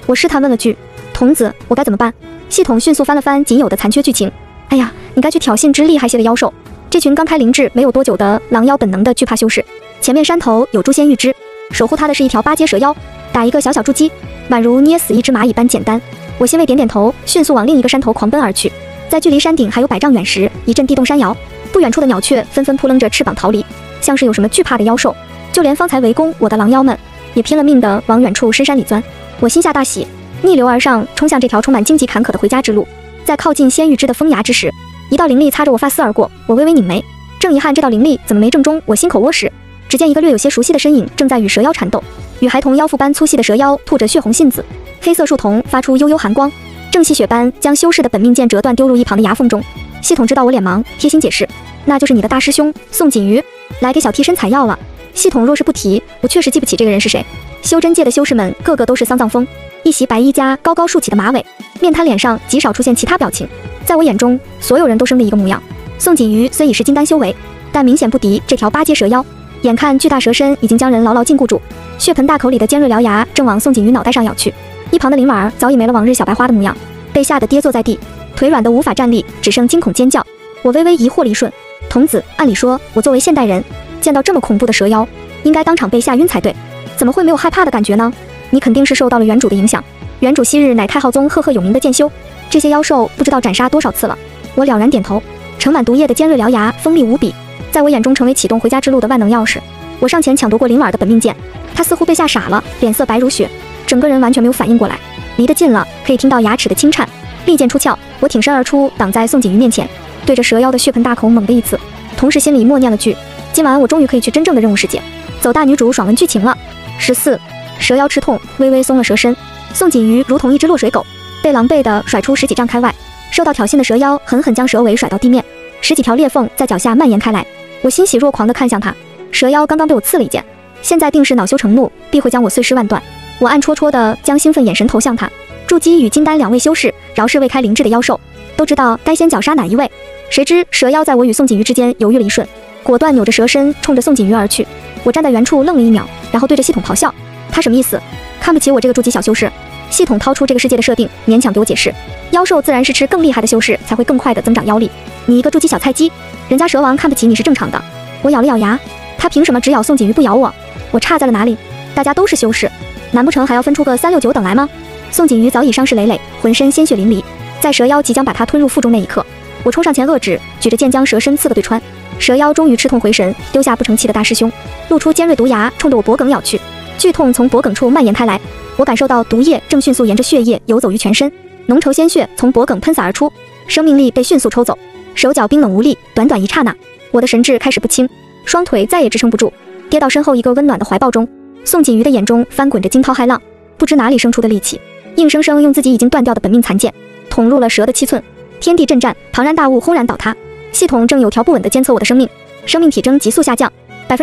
Speaker 1: 我试探问了句：“童子，我该怎么办？”系统迅速翻了翻仅有的残缺剧情。哎呀，你该去挑衅之厉害些的妖兽。这群刚开灵智没有多久的狼妖本能的惧怕修士。前面山头有诛仙玉枝，守护他的是一条八阶蛇妖，打一个小小筑基，宛如捏死一只蚂蚁般简单。我欣慰点点头，迅速往另一个山头狂奔而去。在距离山顶还有100丈远时，一阵地动山摇，不远处的鸟雀纷纷扑棱着翅膀逃离，像是有什么惧怕的妖兽。就连方才围攻我的狼妖们，也拼了命的往远处深山里钻。我心下大喜，逆流而上，冲向这条充满荆棘坎坷的回家之路。在靠近仙玉枝的峰崖之时，一道灵力擦着我发丝而过，我微微拧眉，正遗憾这道灵力怎么没正中我心口窝时，只见一个略有些熟悉的身影正在与蛇妖缠斗。与孩童妖妇般粗细的蛇妖吐着血红信子，黑色树瞳发出幽幽寒光，正气血般将修士的本命剑折断，丢入一旁的牙缝中。系统知道我脸盲，贴心解释：“那就是你的大师兄宋锦瑜，来给小替身采药了。”系统若是不提，我确实记不起这个人是谁。修真界的修士们个个都是丧葬风，一袭白衣加高高竖起的马尾，面瘫脸上极少出现其他表情。在我眼中，所有人都生了一个模样。宋锦瑜虽已是金丹修为，但明显不敌这条8阶蛇妖。眼看巨大蛇身已经将人牢牢禁锢住，血盆大口里的尖锐獠牙正往宋锦瑜脑袋上咬去。一旁的灵婉儿早已没了往日小白花的模样，被吓得跌坐在地，腿软得无法站立，只剩惊恐尖叫。我微微疑惑了一瞬，童子，按理说我作为现代人，见到这么恐怖的蛇妖，应该当场被吓晕才对，怎么会没有害怕的感觉呢？你肯定是受到了原主的影响。原主昔日乃太昊宗赫赫有名的剑修，这些妖兽不知道斩杀多少次了。我了然点头，盛满毒液的尖锐獠牙锋利无比，在我眼中成为启动回家之路的万能钥匙。我上前抢夺过灵婉的本命剑，她似乎被吓傻了，脸色白如雪，整个人完全没有反应过来。离得近了，可以听到牙齿的轻颤。利剑出鞘，我挺身而出，挡在宋锦瑜面前，对着蛇妖的血盆大口猛地一刺，同时心里默念了句：今晚我终于可以去真正的任务世界，走大女主爽文剧情了。14，蛇妖吃痛，微微松了蛇身。宋锦瑜如同一只落水狗，被狼狈地甩出10几丈开外。受到挑衅的蛇妖狠狠将蛇尾甩到地面，10几条裂缝在脚下蔓延开来。我欣喜若狂地看向他，蛇妖刚刚被我刺了一剑，现在定是恼羞成怒，必会将我碎尸万段。我暗戳戳地将兴奋眼神投向他。筑基与金丹2位修士，饶是未开灵智的妖兽，都知道该先绞杀哪一位。谁知蛇妖在我与宋锦瑜之间犹豫了一瞬，果断扭着蛇身冲着宋锦瑜而去。我站在原处愣了1秒，然后对着系统咆哮：他什么意思？看不起我这个筑基小修士？系统掏出这个世界的设定，勉强给我解释：妖兽自然是吃更厉害的修士才会更快的增长妖力，你一个筑基小菜鸡，人家蛇王看不起你是正常的。我咬了咬牙，他凭什么只咬宋锦瑜不咬我？我差在了哪里？大家都是修士，难不成还要分出个3、6、9等来吗？宋锦瑜早已伤势累累，浑身鲜血淋漓，在蛇妖即将把他吞入腹中那一刻，我冲上前遏制，举着剑将蛇身刺个对穿。蛇妖终于吃痛回神，丢下不成器的大师兄，露出尖锐毒牙，冲着我脖颈咬去。剧痛从脖颈处蔓延开来，我感受到毒液正迅速沿着血液游走于全身，浓稠鲜血从脖颈喷洒而出，生命力被迅速抽走，手脚冰冷无力。短短一刹那，我的神志开始不清，双腿再也支撑不住，跌到身后一个温暖的怀抱中。宋锦瑜的眼中翻滚着惊涛骇浪，不知哪里生出的力气，硬生生用自己已经断掉的本命残剑捅入了蛇的七寸。天地震颤，庞然大物轰然倒塌。系统正有条不紊地监测我的生命，生命体征急速下降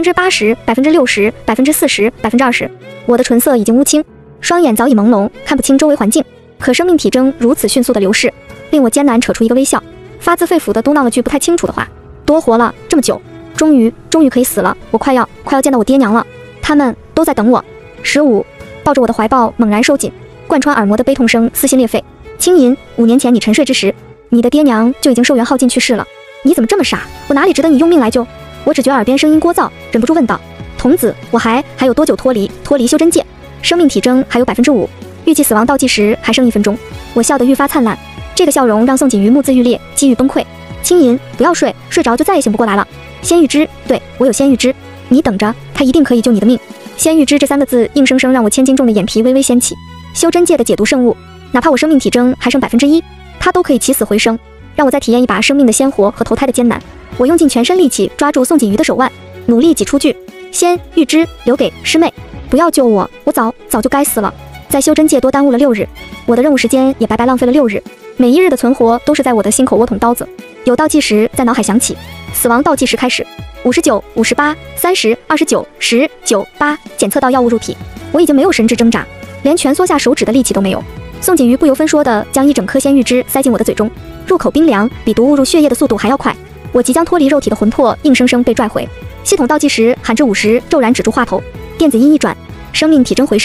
Speaker 1: ，80%、60%、40%、20%。我的唇色已经乌青，双眼早已朦胧，看不清周围环境。可生命体征如此迅速的流逝，令我艰难扯出一个微笑，发自肺腑地嘟囔了句不太清楚的话：多活了这么久，终于可以死了，我快要见到我爹娘了，他们都在等我。15，抱着我的怀抱猛然收紧，贯穿耳膜的悲痛声撕心裂肺。青银，5年前你沉睡之时，你的爹娘就已经寿元耗尽去世了，你怎么这么傻？我哪里值得你用命来救？我只觉耳边声音聒噪，忍不住问道：童子，我还有多久脱离修真界？生命体征还有5%，预计死亡倒计时还剩1分钟。我笑得愈发灿烂，这个笑容让宋锦瑜目眦欲裂，几欲崩溃。青银，不要睡，睡着就再也醒不过来了。仙玉枝，对，我有仙玉枝，你等着，他一定可以救你的命。仙玉枝这3个字硬生生让我千斤重的眼皮微微掀起。修真界的解毒圣物，哪怕我生命体征还剩1%，它都可以起死回生，让我再体验一把生命的鲜活和投胎的艰难。我用尽全身力气抓住宋锦瑜的手腕，努力挤出句：仙玉枝留给师妹，不要救我，我早就该死了。在修真界多耽误了6日，我的任务时间也白白浪费了6日，每一日的存活都是在我的心口窝捅刀子。有倒计时在脑海响起，死亡倒计时开始，59、58、30、29、10、9、8，检测到药物入体。我已经没有神智挣扎，连蜷缩下手指的力气都没有。宋锦瑜不由分说地将一整颗仙玉枝塞进我的嘴中，入口冰凉，比毒物入血液的速度还要快。我即将脱离肉体的魂魄硬生生被拽回。系统倒计时喊至50，骤然止住话头，电子音一转，生命体征回升。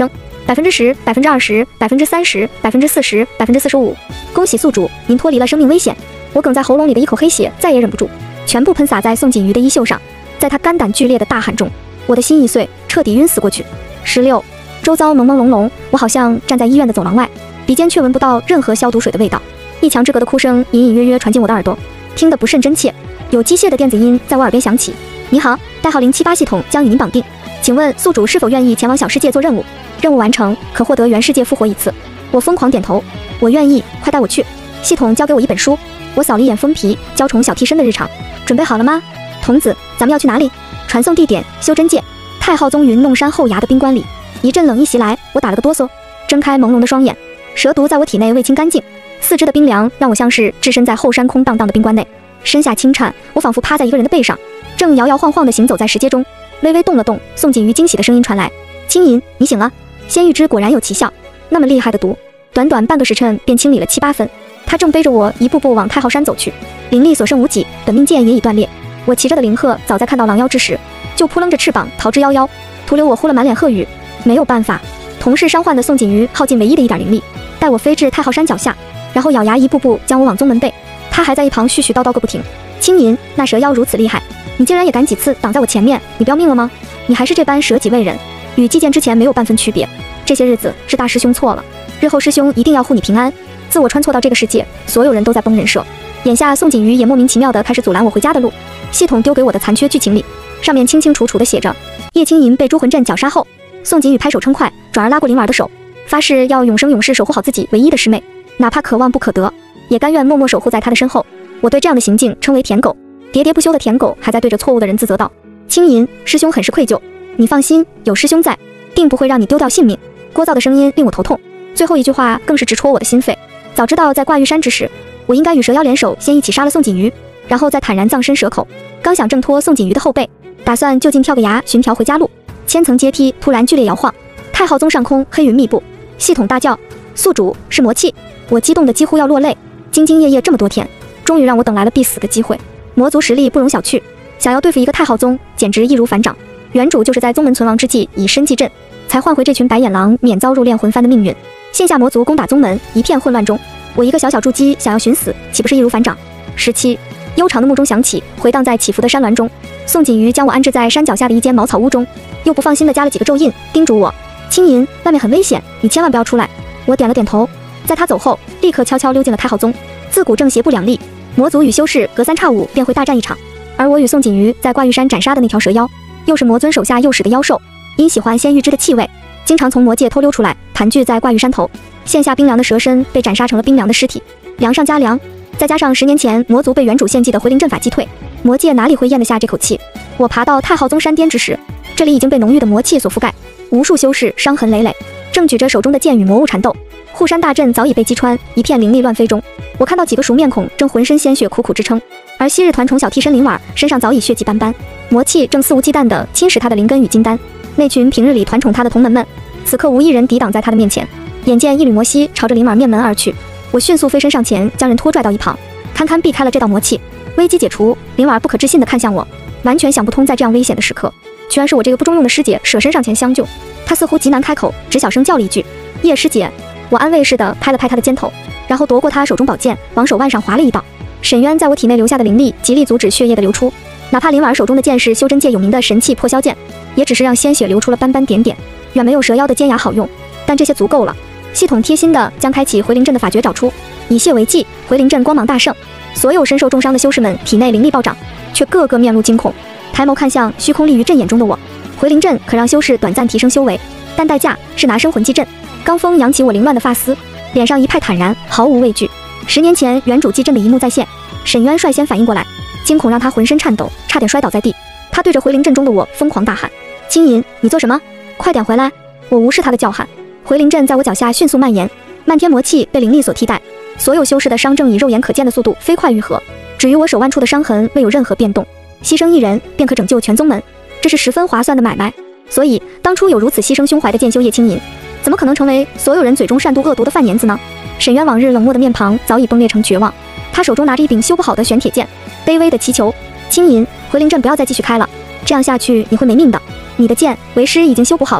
Speaker 1: 10%、20%、30%、40%、45%。恭喜宿主，您脱离了生命危险。我哽在喉咙里的一口黑血再也忍不住，全部喷洒在宋锦瑜的衣袖上。在他肝胆剧烈的大喊中，我的心一碎，彻底晕死过去。16，周遭朦朦胧胧，我好像站在医院的走廊外，鼻尖却闻不到任何消毒水的味道。一墙之隔的哭声隐隐约约传进我的耳朵，听得不甚真切。有机械的电子音在我耳边响起：“你好，代号078系统将与您绑定，请问宿主是否愿意前往小世界做任务？任务完成可获得原世界复活1次。”我疯狂点头，我愿意，快带我去。系统交给我一本书，我扫了一眼封皮，蛟虫小替身的日常。准备好了吗，童子？咱们要去哪里？传送地点：修真界。太昊宗云弄山后崖的冰棺里，一阵冷意袭来，我打了个哆嗦，睁开朦胧的双眼。蛇毒在我体内未清干净，四肢的冰凉让我像是置身在后山空荡荡的冰棺内。身下轻颤，我仿佛趴在一个人的背上，正摇摇晃晃地行走在石阶中。微微动了动，宋锦瑜惊喜的声音传来：“青银，你醒了。仙玉之果然有奇效，那么厉害的毒，短短半个时辰便清理了7、8分。”他正背着我一步步往太昊山走去，灵力所剩无几，本命剑也已断裂。我骑着的灵鹤早在看到狼妖之时，就扑棱着翅膀逃之夭夭，徒留我呼了满脸鹤羽。没有办法，同是伤患的宋锦瑜耗尽唯一的一点灵力，带我飞至太昊山脚下，然后咬牙一步步将我往宗门背。他还在一旁絮絮叨叨个不停：“青银，那蛇妖如此厉害，你竟然也敢几次挡在我前面，你不要命了吗？你还是这般舍己为人，与祭剑之前没有半分区别。这些日子是大师兄错了，日后师兄一定要护你平安。”自我穿错到这个世界，所有人都在崩人设。眼下宋锦瑜也莫名其妙地开始阻拦我回家的路。系统丢给我的残缺剧情里，上面清清楚楚地写着：叶青银被朱魂阵绞杀后，宋锦瑜拍手称快，转而拉过灵儿的手，发誓要永生永世守护好自己唯一的师妹，哪怕可望不可得，也甘愿默默守护在她的身后。我对这样的行径称为舔狗。喋喋不休的舔狗还在对着错误的人自责道：青银，师兄很是愧疚，你放心，有师兄在，定不会让你丢掉性命。聒噪的声音令我头痛，最后一句话更是直戳我的心肺。早知道在挂玉山之时，我应该与蛇妖联手，先一起杀了宋锦瑜，然后再坦然葬身蛇口。刚想挣脱宋锦瑜的后背，打算就近跳个崖寻条回家路，千层阶梯突然剧烈摇晃，太昊宗上空黑云密布。系统大叫：宿主，是魔气！我激动得几乎要落泪。兢兢业业这么多天，终于让我等来了必死的机会。魔族实力不容小觑，想要对付一个太昊宗，简直易如反掌。原主就是在宗门存亡之际以身祭阵，才换回这群白眼狼免遭入炼魂幡的命运。线下魔族攻打宗门，一片混乱中，我一个小小筑基想要寻死，岂不是易如反掌？17，悠长的木钟响起，回荡在起伏的山峦中。宋锦瑜将我安置在山脚下的一间茅草屋中，又不放心地加了几个咒印，叮嘱我：青银，外面很危险，你千万不要出来。我点了点头。在他走后，立刻悄悄溜进了太昊宗。自古正邪不两立，魔族与修士隔3差5便会大战一场，而我与宋锦瑜在挂玉山斩杀的那条蛇妖，又是魔尊手下诱使的妖兽，因喜欢仙玉之的气味，经常从魔界偷溜出来，盘踞在挂玉山头。线下冰凉的蛇身被斩杀成了冰凉的尸体，凉上加凉，再加上10年前魔族被原主献祭的回灵阵法击退，魔界哪里会咽得下这口气？我爬到太昊宗山巅之时，这里已经被浓郁的魔气所覆盖，无数修士伤痕累累，正举着手中的剑与魔物缠斗。护山大阵早已被击穿，一片灵力乱飞中。我看到几个熟面孔正浑身鲜血苦苦支撑，而昔日团宠小替身灵婉身上早已血迹斑斑，魔气正肆无忌惮地侵蚀他的灵根与金丹。那群平日里团宠他的同门们，此刻无一人抵挡在他的面前。眼见一缕魔息朝着灵婉面门而去，我迅速飞身上前，将人拖拽到一旁，堪堪避开了这道魔气。危机解除，灵婉不可置信地看向我，完全想不通在这样危险的时刻，居然是我这个不中用的师姐舍身上前相救。她似乎极难开口，只小声叫了一句：叶师姐。我安慰似的拍了拍她的肩头，然后夺过她手中宝剑，往手腕上划了一道。沈渊在我体内留下的灵力极力阻止血液的流出，哪怕灵婉手中的剑是修真界有名的神器破霄剑，也只是让鲜血流出了斑斑点点，远没有蛇妖的尖牙好用，但这些足够了。系统贴心的将开启回灵阵的法诀找出，以血为祭，回灵阵光芒大盛。所有身受重伤的修士们体内灵力暴涨，却个个面露惊恐，抬眸看向虚空立于阵眼中的我。回灵阵可让修士短暂提升修为，但代价是拿生魂祭阵。罡风扬起我凌乱的发丝，脸上一派坦然，毫无畏惧。10年前原主祭阵的一幕再现，沈渊率先反应过来，惊恐让他浑身颤抖，差点摔倒在地。他对着回灵阵中的我疯狂大喊：青银，你做什么？快点回来！我无视他的叫喊。回灵阵在我脚下迅速蔓延，漫天魔气被灵力所替代，所有修士的伤正以肉眼可见的速度飞快愈合。至于我手腕处的伤痕未有任何变动，牺牲一人便可拯救全宗门，这是十分划算的买卖。所以当初有如此牺牲胸怀的剑修叶青银，怎么可能成为所有人嘴中善妒恶毒的饭粘子呢？沈渊往日冷漠的面庞早已崩裂成绝望，他手中拿着一柄修不好的玄铁剑，卑微的祈求：青银，回灵阵不要再继续开了，这样下去你会没命的。你的剑为师已经修补好了，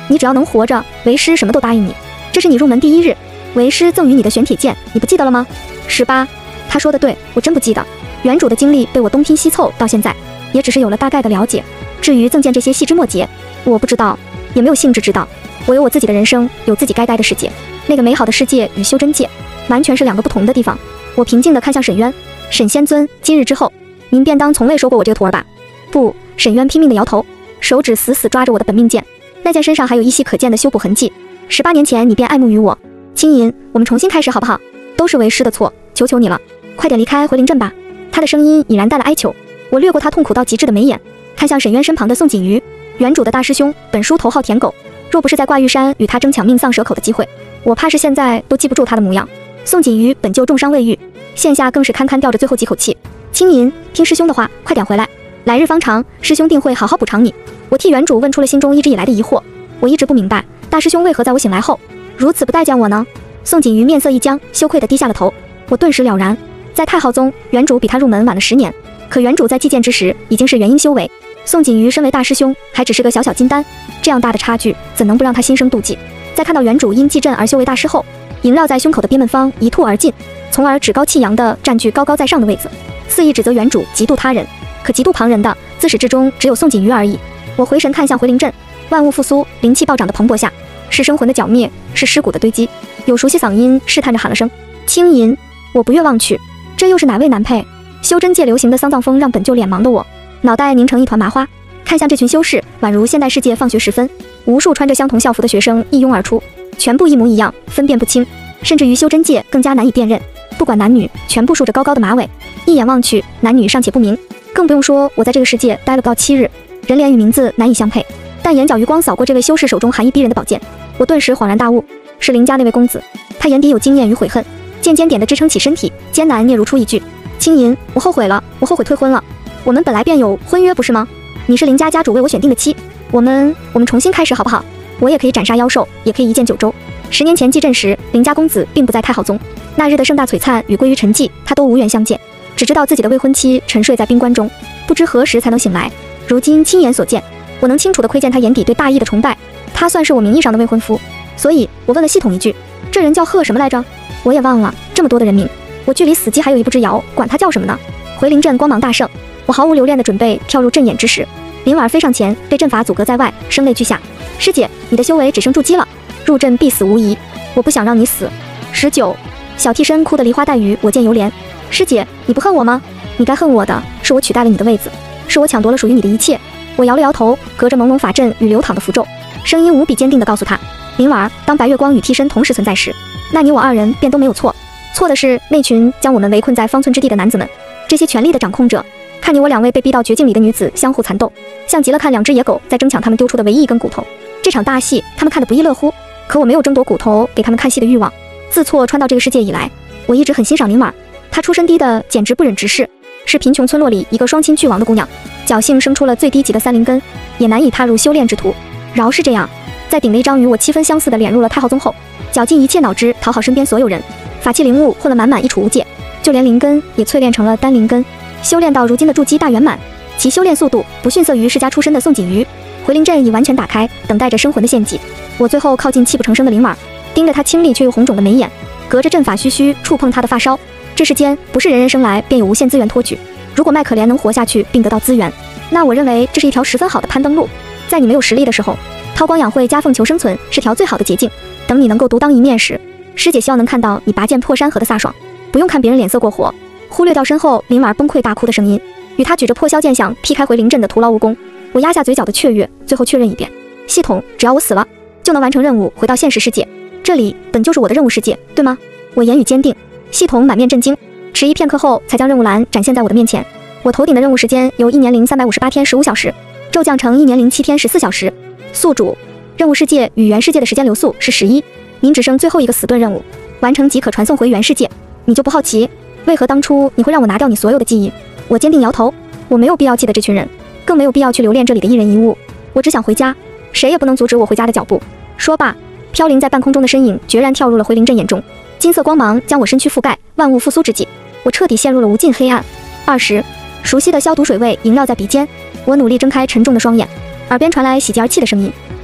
Speaker 1: 你只要能活着，为师什么都答应你。这是你入门第一日，为师赠予你的玄铁剑，你不记得了吗？18。他说的对，我真不记得。原主的经历被我东拼西凑到现在，也只是有了大概的了解。至于赠剑这些细枝末节，我不知道，也没有兴致知道。我有我自己的人生，有自己该待的世界。那个美好的世界与修真界完全是两个不同的地方。我平静地看向沈渊，沈仙尊，今日之后，您便当从未收过我这个徒儿吧？不，沈渊拼命地摇头，手指死死抓着我的本命剑，那剑身上还有依稀可见的修补痕迹。18年前你便爱慕于我，青银，我们重新开始好不好？都是为师的错，求求你了，快点离开回灵镇吧。他的声音已然带了哀求。我掠过他痛苦到极致的眉眼，看向沈渊身旁的宋锦瑜，原主的大师兄，本书头号舔狗，若不是在挂玉山与他争抢命丧蛇口的机会，我怕是现在都记不住他的模样。宋锦瑜本就重伤未愈，现下更是堪堪吊着最后几口气。青银，听师兄的话，快点回来，来日方长，师兄定会好好补偿你。我替原主问出了心中一直以来的疑惑，我一直不明白大师兄为何在我醒来后如此不待见我呢？宋锦瑜面色一僵，羞愧地低下了头。我顿时了然，在太昊宗，原主比他入门晚了10年，可原主在祭剑之时已经是元婴修为，宋锦瑜身为大师兄，还只是个小小金丹，这样大的差距，怎能不让他心生妒忌？在看到原主因祭阵而修为大师后，萦绕在胸口的憋闷方一吐而尽，从而趾高气扬地占据高高在上的位子，肆意指责原主嫉妒他人，可嫉妒旁人的，自始至终只有宋锦瑜而已。我回神看向回灵镇，万物复苏，灵气暴涨的蓬勃下，是生魂的剿灭，是尸骨的堆积。有熟悉嗓音试探着喊了声青银，我不愿忘去，这又是哪位男配？修真界流行的丧葬风让本就脸盲的我脑袋拧成一团麻花，看向这群修士，宛如现代世界放学时分，无数穿着相同校服的学生一拥而出，全部一模一样，分辨不清，甚至于修真界更加难以辨认。不管男女，全部梳着高高的马尾，一眼望去，男女尚且不明，更不用说我在这个世界待了不到7日，人脸与名字难以相配。但眼角余光扫过这位修士手中寒意逼人的宝剑，我顿时恍然大悟，是林家那位公子。他眼底有经验与悔恨，渐渐点地支撑起身体，艰难嗫嚅出一句：青银，我后悔了，我后悔退婚了。我们本来便有婚约不是吗？你是林家家主为我选定的妻，我们重新开始好不好？我也可以斩杀妖兽，也可以一剑九州。10年前祭阵时，林家公子并不在太昊宗，那日的盛大璀璨与归于沉寂，他都无缘相见，只知道自己的未婚妻沉睡在冰棺中，不知何时才能醒来。如今亲眼所见，我能清楚地窥见他眼底对大义的崇拜，他算是我名义上的未婚夫。所以我问了系统一句，这人叫贺什么来着？我也忘了，这么多的人名，我距离死机还有一步之遥，管他叫什么呢？回灵镇光芒大盛，我毫无留恋地准备跳入阵眼之时，林婉飞上前，被阵法阻隔在外，声泪俱下：师姐，你的修为只剩筑基了，入阵必死无疑，我不想让你死。19，小替身哭得梨花带雨，我见犹怜。师姐，你不恨我吗？你该恨我的是我取代了你的位子，是我抢夺了属于你的一切。我摇了摇头，隔着朦胧法阵与流淌的符咒，声音无比坚定地告诉他：林婉，当白月光与替身同时存在时，那你我2人便都没有错，错的是那群将我们围困在方寸之地的男子们，这些权力的掌控者，看你我2位被逼到绝境里的女子相互残斗，像极了看2只野狗在争抢他们丢出的唯一一根骨头。这场大戏他们看得不亦乐乎，可我没有争夺骨头给他们看戏的欲望。自错穿到这个世界以来，我一直很欣赏林婉，她出身低的简直不忍直视，是贫穷村落里一个双亲俱亡的姑娘，侥幸生出了最低级的3灵根，也难以踏入修炼之途。饶是这样，在顶了一张与我7分相似的脸入了太昊宗后，绞尽一切脑汁讨好身边所有人，法器灵物混了满满，一处无界，就连灵根也淬炼成了单灵根，修炼到如今的筑基大圆满，其修炼速度不逊色于世家出身的宋锦瑜。回灵阵已完全打开，等待着生魂的献祭。我最后靠近泣不成声的林婉，盯着她清丽却又红肿的眉眼，隔着阵法虚虚触碰她的发梢。这世间不是人人生来便有无限资源托举，如果麦可怜能活下去并得到资源，那我认为这是一条十分好的攀登路。在你没有实力的时候，韬光养晦夹缝求生存是条最好的捷径。等你能够独当一面时，师姐希望能看到你拔剑破山河的飒爽，不用看别人脸色过火，忽略掉身后林婉崩溃大哭的声音，与他举着破萧剑想劈开回灵阵的徒劳无功。我压下嘴角的雀跃，最后确认一遍：系统，只要我死了，就能完成任务，回到现实世界。这里本就是我的任务世界，对吗？我言语坚定。系统满面震惊，迟疑片刻后才将任务栏展现在我的面前。我头顶的任务时间由1年零358天15小时骤降成1年07天14小时。宿主，任务世界与原世界的时间流速是11，您只剩最后一个死盾任务，完成即可传送回原世界。你就不好奇为何当初你会让我拿掉你所有的记忆？我坚定摇头，我没有必要记得这群人，更没有必要去留恋这里的一人一物，我只想回家，谁也不能阻止我回家的脚步。说罢，飘零在半空中的身影决然跳入了回灵阵眼中，金色光芒将我身躯覆盖，万物复苏之际，我彻底陷入了无尽黑暗。20，熟悉的消毒水味萦绕在鼻尖，我努力睁开沉重的双眼，耳边传来喜极而泣的声音：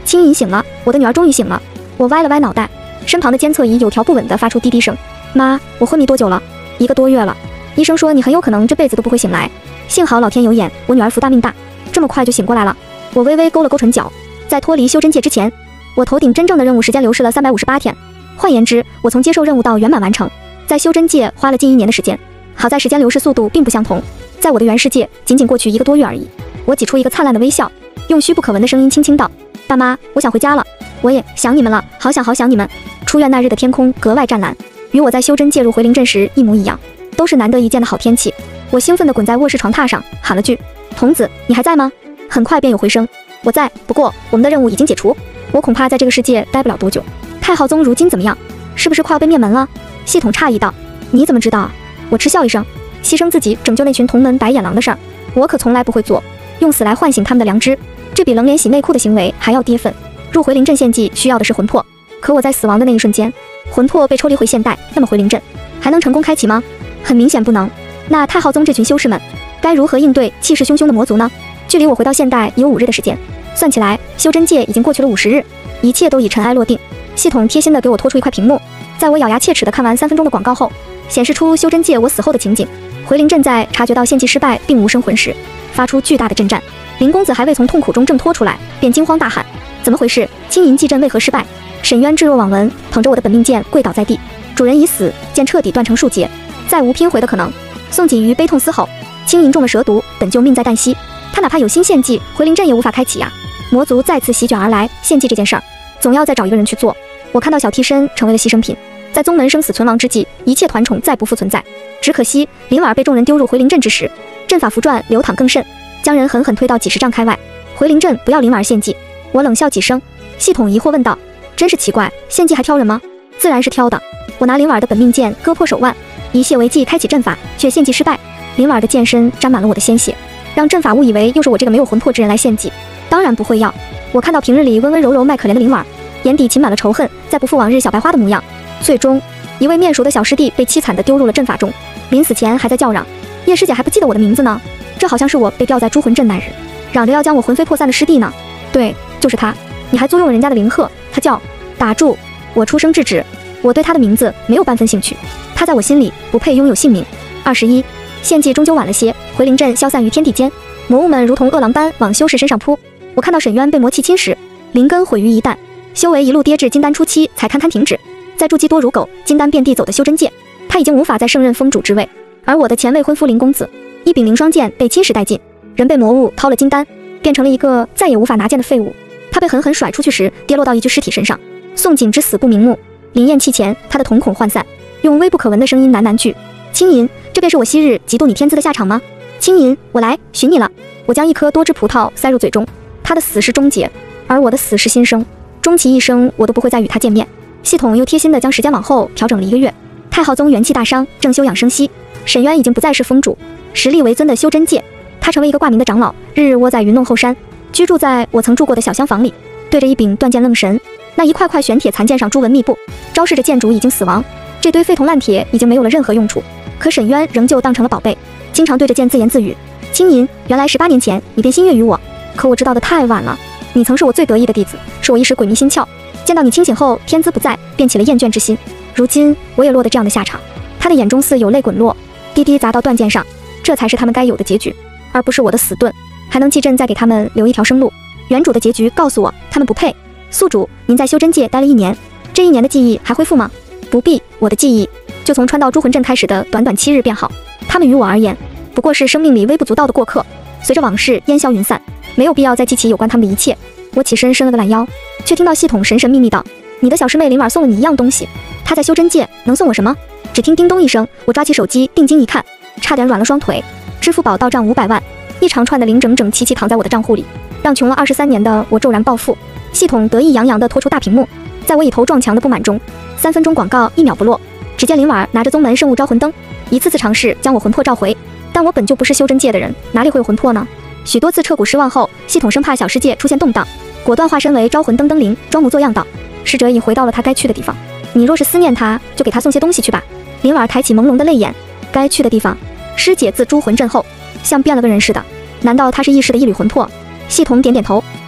Speaker 1: 青银醒了，我的女儿终于醒了。我歪了歪脑袋，身旁的监测仪有条不紊地发出滴滴声。妈，我昏迷多久了？1个多月了。医生说你很有可能这辈子都不会醒来。幸好老天有眼，我女儿福大命大，这么快就醒过来了。我微微勾了勾唇角，在脱离修真界之前，我头顶真正的任务时间流逝了358天。换言之，我从接受任务到圆满完成，在修真界花了近1年的时间。好在时间流逝速度并不相同，在我的原世界仅仅过去1个多月而已。我挤出一个灿烂的微笑，用虚不可闻的声音轻轻道：爸妈，我想回家了。我也想你们了，好想你们。出院那日的天空格外湛蓝，与我在修真界入回灵阵时一模一样，都是难得一见的好天气。我兴奋地滚在卧室床榻上，喊了句：童子，你还在吗？很快便有回声：我在，不过我们的任务已经解除，我恐怕在这个世界待不了多久。太昊宗如今怎么样？是不是快要被灭门了？系统诧异道：你怎么知道啊？我嗤笑一声，牺牲自己拯救那群同门白眼狼的事儿，我可从来不会做，用死来唤醒他们的良知，这比冷脸洗内裤的行为还要跌份。入回灵阵献祭需要的是魂魄，可我在死亡的那一瞬间，魂魄被抽离回现代，那么回灵阵还能成功开启吗？很明显不能。那太昊宗这群修士们该如何应对气势汹汹的魔族呢？距离我回到现代有5日的时间，算起来修真界已经过去了50日，一切都已尘埃落定。系统贴心地给我拖出一块屏幕，在我咬牙切齿地看完3分钟的广告后，显示出修真界我死后的情景。回灵阵在察觉到献祭失败并无生魂时，发出巨大的震颤。林公子还未从痛苦中挣脱出来，便惊慌大喊：怎么回事？青银祭阵为何失败？沈渊置若罔闻，捧着我的本命剑跪倒在地。主人已死，剑彻底断成数截，再无拼回的可能。宋锦瑜悲痛嘶吼：青银中了蛇毒，本就命在旦夕，他哪怕有心献祭，回灵阵也无法开启呀。魔族再次席卷而来，献祭这件事儿总要再找一个人去做。我看到小替身成为了牺牲品，在宗门生死存亡之际，一切团宠再不复存在。只可惜林婉儿被众人丢入回灵阵之时，阵法符转流淌更甚，将人狠狠推到几10丈开外。回灵阵不要林婉儿献祭。我冷笑几声，系统疑惑问道：真是奇怪，献祭还挑人吗？自然是挑的。我拿林婉儿的本命剑割破手腕，以血为祭开启阵法，却献祭失败。林婉儿的剑身沾满了我的鲜血，让阵法误以为又是我这个没有魂魄之人来献祭。当然不会要。我看到平日里温温柔柔卖可怜的林婉儿，眼底噙满了仇恨，再不复往日小白花的模样。最终一位面熟的小师弟被凄惨地丢入了阵法中，临死前还在叫嚷：叶师姐还不记得我的名字呢？这好像是我被吊在朱魂阵那日嚷着要将我魂飞魄散的师弟呢。对，就是他。你还租用了人家的灵鹤，他叫……打住！我出声制止，我对他的名字没有半分兴趣，他在我心里不配拥有姓名。21献祭终究晚了些，回灵阵消散于天地间，魔物们如同饿狼般往修士身上扑。我看到沈渊被魔气侵蚀，灵根毁于一旦，修为一路跌至金丹初期才堪堪停止。在筑基多如狗，金丹遍地走的修真界，他已经无法再胜任封主之位。而我的前未婚夫林公子，一柄灵双剑被侵蚀殆尽，人被魔物掏了金丹，变成了一个再也无法拿剑的废物。他被狠狠甩出去时，跌落到一具尸体身上。宋锦之死不瞑目，临咽气前，他的瞳孔涣散，用微不可闻的声音喃喃句：青银，这便是我昔日嫉妒你天资的下场吗？青银，我来寻你了。我将一颗多汁葡萄塞入嘴中。他的死是终结，而我的死是新生，终其一生我都不会再与他见面。系统又贴心地将时间往后调整了1个月。太昊宗元气大伤，正休养生息。沈渊已经不再是封主，实力为尊的修真界，他成为一个挂名的长老，日日窝在云弄后山，居住在我曾住过的小厢房里，对着一柄断剑愣神。那一块块玄铁残剑上朱纹密布，昭示着剑主已经死亡。这堆废铜烂铁已经没有了任何用处，可沈渊仍旧当成了宝贝，经常对着剑自言自语：青银，原来18年前你便心悦于我，可我知道的太晚了。你曾是我最得意的弟子，是我一时鬼迷心窍，见到你清醒后天资不在，便起了厌倦之心。如今我也落得这样的下场。他的眼中似有泪滚落，滴滴砸到断剑上，这才是他们该有的结局，而不是我的死遁。还能祭阵再给他们留一条生路。原主的结局告诉我，他们不配。宿主，您在修真界待了1年，这1年的记忆还恢复吗？不必，我的记忆就从穿到朱魂阵开始的短短7日便好。他们于我而言，不过是生命里微不足道的过客，随着往事烟消云散，没有必要再记起有关他们的一切。我起身伸了个懒腰，却听到系统神神秘秘道：你的小师妹林婉送了你一样东西。她在修真界能送我什么？只听叮咚一声，我抓起手机定睛一看，差点软了双腿。支付宝到账500万，一长串的零整整齐齐躺在我的账户里，让穷了23年的我骤然暴富。系统得意洋洋地拖出大屏幕，在我以头撞墙的不满中，3分钟广告1秒不落。只见林婉拿着宗门圣物招魂灯，一次次尝试将我魂魄召回，但我本就不是修真界的人，哪里会有魂魄呢？许多次彻骨失望后，系统生怕小世界出现动荡，果断化身为招魂灯灯灵，装模作样道：逝者已回到了他该去的地方，你若是思念他，就给他送些东西去吧。林婉抬起朦胧的泪眼，该去的地方。师姐自朱魂阵后，像变了个人似的，难道他是意识的一缕魂魄？系统点点头，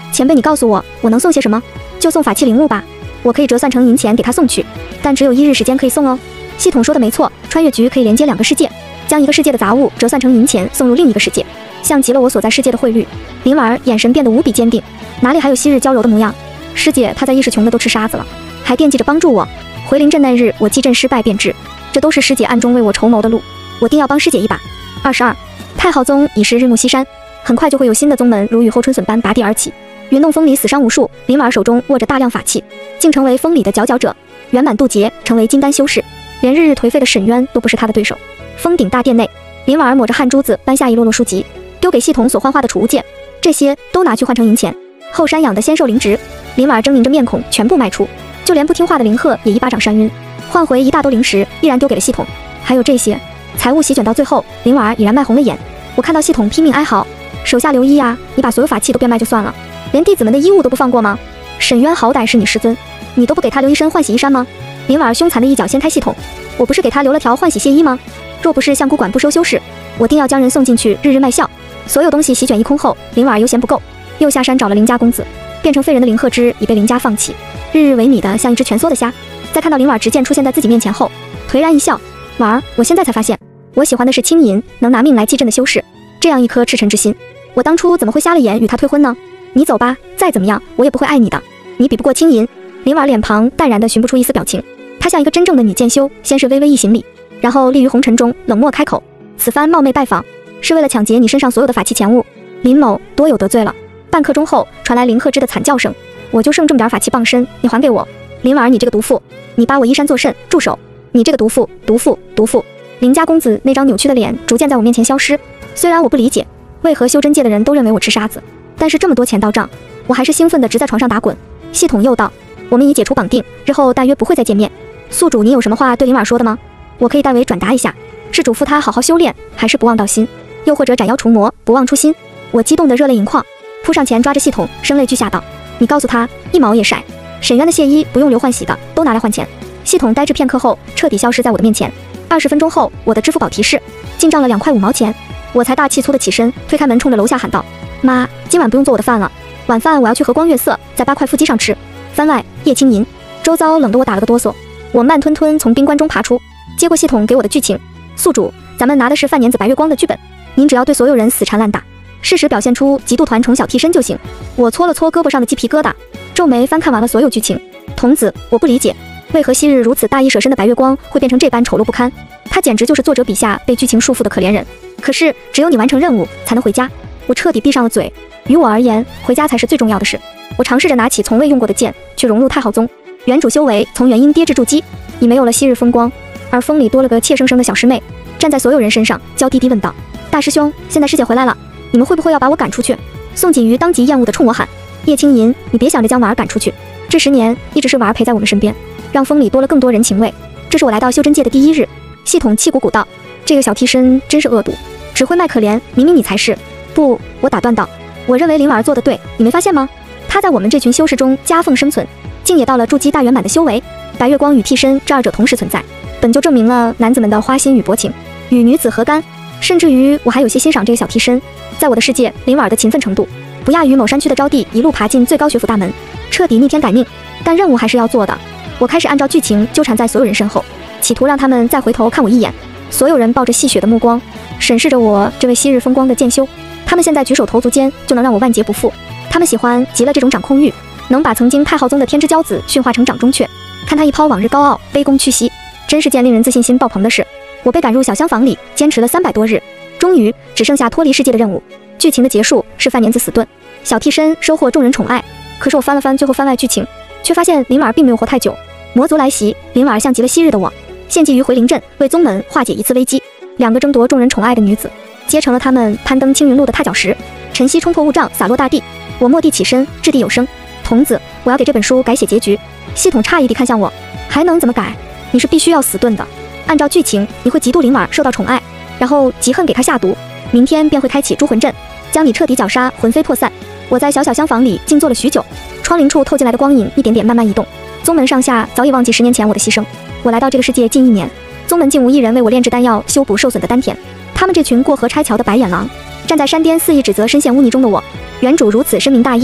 Speaker 1: 前辈，你告诉我，我能送些什么？就送法器灵物吧，我可以折算成银钱给他送去，但只有1日时间可以送哦。系统说的没错，穿越局可以连接2个世界，将一个世界的杂物折算成银钱送入另一个世界，像极了我所在世界的汇率。林婉儿眼神变得无比坚定，哪里还有昔日娇柔的模样？师姐她在意识穷的都吃沙子了，还惦记着帮助我。回灵阵那日我击阵失败变质，这都是师姐暗中为我筹谋的路，我定要帮师姐一把。22，太昊宗已是日暮西山，很快就会有新的宗门如雨后春笋般拔地而起。云洞峰里死伤无数，林婉儿手中握着大量法器，竟成为峰里的佼佼者，圆满渡劫，成为金丹修士，连日日颓废的沈渊都不是他的对手。峰顶大殿内，林婉儿抹着汗珠子搬下一摞摞书籍，丢给系统所幻化的储物件，这些都拿去换成银钱。后山养的仙兽灵植，林婉儿狰狞着面孔全部卖出，就连不听话的林鹤也一巴掌扇晕，换回一大兜灵石，依然丢给了系统。还有这些财物席卷到最后，林婉儿已然卖红了眼。我看到系统拼命哀嚎，手下留一啊，你把所有法器都变卖就算了，连弟子们的衣物都不放过吗？沈渊好歹是你师尊，你都不给他留一身换洗衣衫吗？林婉儿凶残的一脚掀开系统，我不是给他留了条换洗亵衣吗？若不是相姑管不收修士，我定要将人送进去日日卖笑。所有东西席卷一空后，林婉儿又嫌不够，又下山找了林家公子，变成废人的林鹤之已被林家放弃，日日萎靡的像一只蜷缩的虾。在看到林婉儿执剑出现在自己面前后，颓然一笑，婉儿，我现在才发现，我喜欢的是轻银，能拿命来祭阵的修士，这样一颗赤诚之心，我当初怎么会瞎了眼与他退婚呢？你走吧，再怎么样我也不会爱你的，你比不过轻银。林婉儿脸庞淡然的寻不出一丝表情，她像一个真正的女剑修，先是微微一行礼，然后立于红尘中冷漠开口，此番冒昧拜访，是为了抢劫你身上所有的法器钱物。林某多有得罪了。半刻钟后传来林鹤之的惨叫声，我就剩这么点法器傍身，你还给我。林婉儿，你这个毒妇，你扒我衣衫作甚？住手！你这个毒妇，毒妇，毒妇！林家公子那张扭曲的脸逐渐在我面前消失。虽然我不理解为何修真界的人都认为我吃沙子，但是这么多钱到账，我还是兴奋地直在床上打滚。系统又道，我们已解除绑定，日后大约不会再见面。宿主，你有什么话对林婉儿说的吗？我可以代为转达一下，是嘱咐她好好修炼，还是不忘道心，又或者斩妖除魔，不忘初心？我激动得热泪盈眶，扑上前抓着系统，声泪俱下道，你告诉他1毛也甩，沈渊的亵衣不用留换洗的，都拿来换钱。系统呆滞片刻后彻底消失在我的面前。20分钟后，我的支付宝提示进账了2块5毛钱，我才大气粗的起身推开门，冲着楼下喊道，妈，今晚不用做我的饭了，晚饭我要去和光月色在8块腹肌上吃。番外，叶青银。周遭冷得我打了个哆嗦，我慢吞吞从冰棺中爬出，接过系统给我的剧情，宿主，咱们拿的是范年子白月光的剧本，您只要对所有人死缠烂打，适时表现出极度团宠小替身就行。我搓了搓胳膊上的鸡皮疙瘩，皱眉翻看完了所有剧情。童子，我不理解，为何昔日如此大义舍身的白月光会变成这般丑陋不堪？他简直就是作者笔下被剧情束缚的可怜人。可是只有你完成任务才能回家。我彻底闭上了嘴，于我而言，回家才是最重要的事。我尝试着拿起从未用过的剑去融入太昊宗。原主修为从元婴跌至筑基，已没有了昔日风光，而风里多了个怯生生的小师妹，站在所有人身上，娇滴滴问道，大师兄，现在师姐回来了，你们会不会要把我赶出去？宋锦瑜当即厌恶地冲我喊，叶青银，你别想着将婉儿赶出去，这10年一直是婉儿陪在我们身边，让风里多了更多人情味。这是我来到修真界的第1日。系统气鼓鼓道，这个小替身真是恶毒，只会卖可怜，明明你才是。不，我打断道，我认为林婉儿做得对，你没发现吗？她在我们这群修士中夹缝生存，竟也到了筑基大圆满的修为。白月光与替身这2者同时存在，本就证明了男子们的花心与薄情，与女子何干？甚至于我还有些欣赏这个小替身。在我的世界，林婉儿的勤奋程度不亚于某山区的招娣一路爬进最高学府大门，彻底逆天改命。但任务还是要做的，我开始按照剧情纠缠在所有人身后，企图让他们再回头看我一眼。所有人抱着戏谑的目光审视着我这位昔日风光的剑修，他们现在举手投足间就能让我万劫不复。他们喜欢极了这种掌控欲，能把曾经太昊宗的天之骄子驯化成掌中雀，看他一抛往日高傲，卑躬屈膝，真是件令人自信心爆棚的事。我被赶入小厢房里，坚持了300多日，终于只剩下脱离世界的任务。剧情的结束是范年子死遁，小替身收获众人宠爱。可是我翻了翻最后番外剧情，却发现林婉儿并没有活太久。魔族来袭，林婉儿像极了昔日的我，献祭于回灵阵，为宗门化解一次危机。2个争夺众人宠爱的女子，皆成了他们攀登青云路的踏脚石。晨曦冲破雾障，洒落大地。我蓦地起身，掷地有声，童子，我要给这本书改写结局。系统诧异地看向我，还能怎么改？你是必须要死遁的。按照剧情，你会嫉妒林婉儿受到宠爱，然后嫉恨给她下毒，明天便会开启诛魂阵，将你彻底绞杀，魂飞魄散。我在小小厢房里静坐了许久，窗棂处透进来的光影一点点慢慢移动。宗门上下早已忘记10年前我的牺牲。我来到这个世界近1年，宗门竟无一人为我炼制丹药，修补受损的丹田。他们这群过河拆桥的白眼狼，站在山巅肆意指责深陷污泥中的我。原主如此深明大义，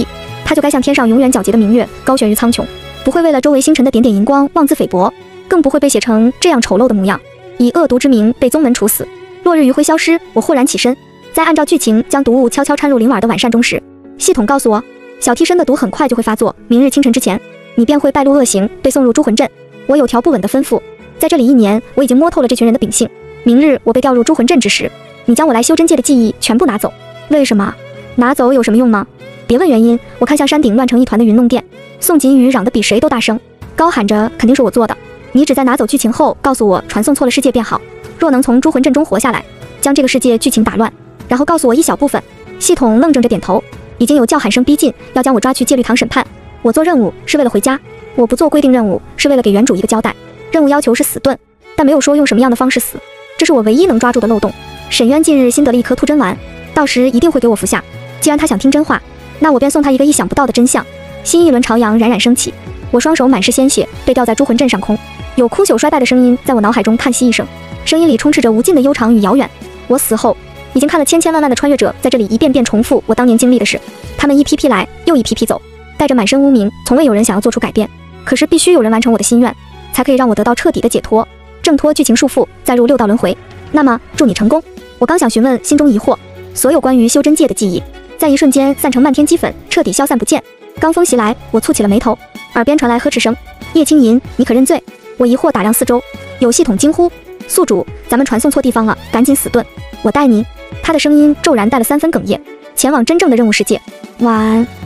Speaker 1: 他就该像天上永远皎洁的明月，高悬于苍穹，不会为了周围星辰的点点荧光妄自菲薄，更不会被写成这样丑陋的模样，以恶毒之名被宗门处死。落日余晖消失，我豁然起身，在按照剧情将毒物悄悄掺入灵碗的晚膳中时，系统告诉我，小替身的毒很快就会发作，明日清晨之前，你便会败露恶行，被送入诸魂阵。我有条不紊地吩咐，在这里1年，我已经摸透了这群人的秉性。明日我被调入诸魂阵之时，你将我来修真界的记忆全部拿走。为什么？拿走有什么用吗？别问原因。我看向山顶乱成一团的云弄殿，宋锦宇嚷得比谁都大声，高喊着肯定是我做的。你只在拿走剧情后告诉我传送错了世界便好，若能从诸魂阵中活下来，将这个世界剧情打乱，然后告诉我一小部分。系统愣怔着点头，已经有叫喊声逼近，要将我抓去戒律堂审判。我做任务是为了回家，我不做规定任务是为了给原主一个交代。任务要求是死遁，但没有说用什么样的方式死，这是我唯一能抓住的漏洞。沈渊近日新得了一颗突真丸，到时一定会给我服下。既然他想听真话，那我便送他一个意想不到的真相。新一轮朝阳冉冉升起，我双手满是鲜血，被吊在诸魂阵上空。有枯朽衰败的声音在我脑海中叹息一声，声音里充斥着无尽的悠长与遥远。我死后，已经看了千千万万的穿越者在这里一遍遍重复我当年经历的事，他们一批批来，又一批批走，带着满身污名，从未有人想要做出改变。可是必须有人完成我的心愿，才可以让我得到彻底的解脱，挣脱剧情束缚，再入6道轮回。那么祝你成功。我刚想询问，心中疑惑，所有关于修真界的记忆在一瞬间散成漫天齑粉，彻底消散不见。罡风袭来，我蹙起了眉头，耳边传来呵斥声：叶青银，你可认罪？我疑惑打量四周，有系统惊呼：宿主，咱们传送错地方了，赶紧死遁，我带您。他的声音骤然带了3分哽咽，前往真正的任务世界。晚安。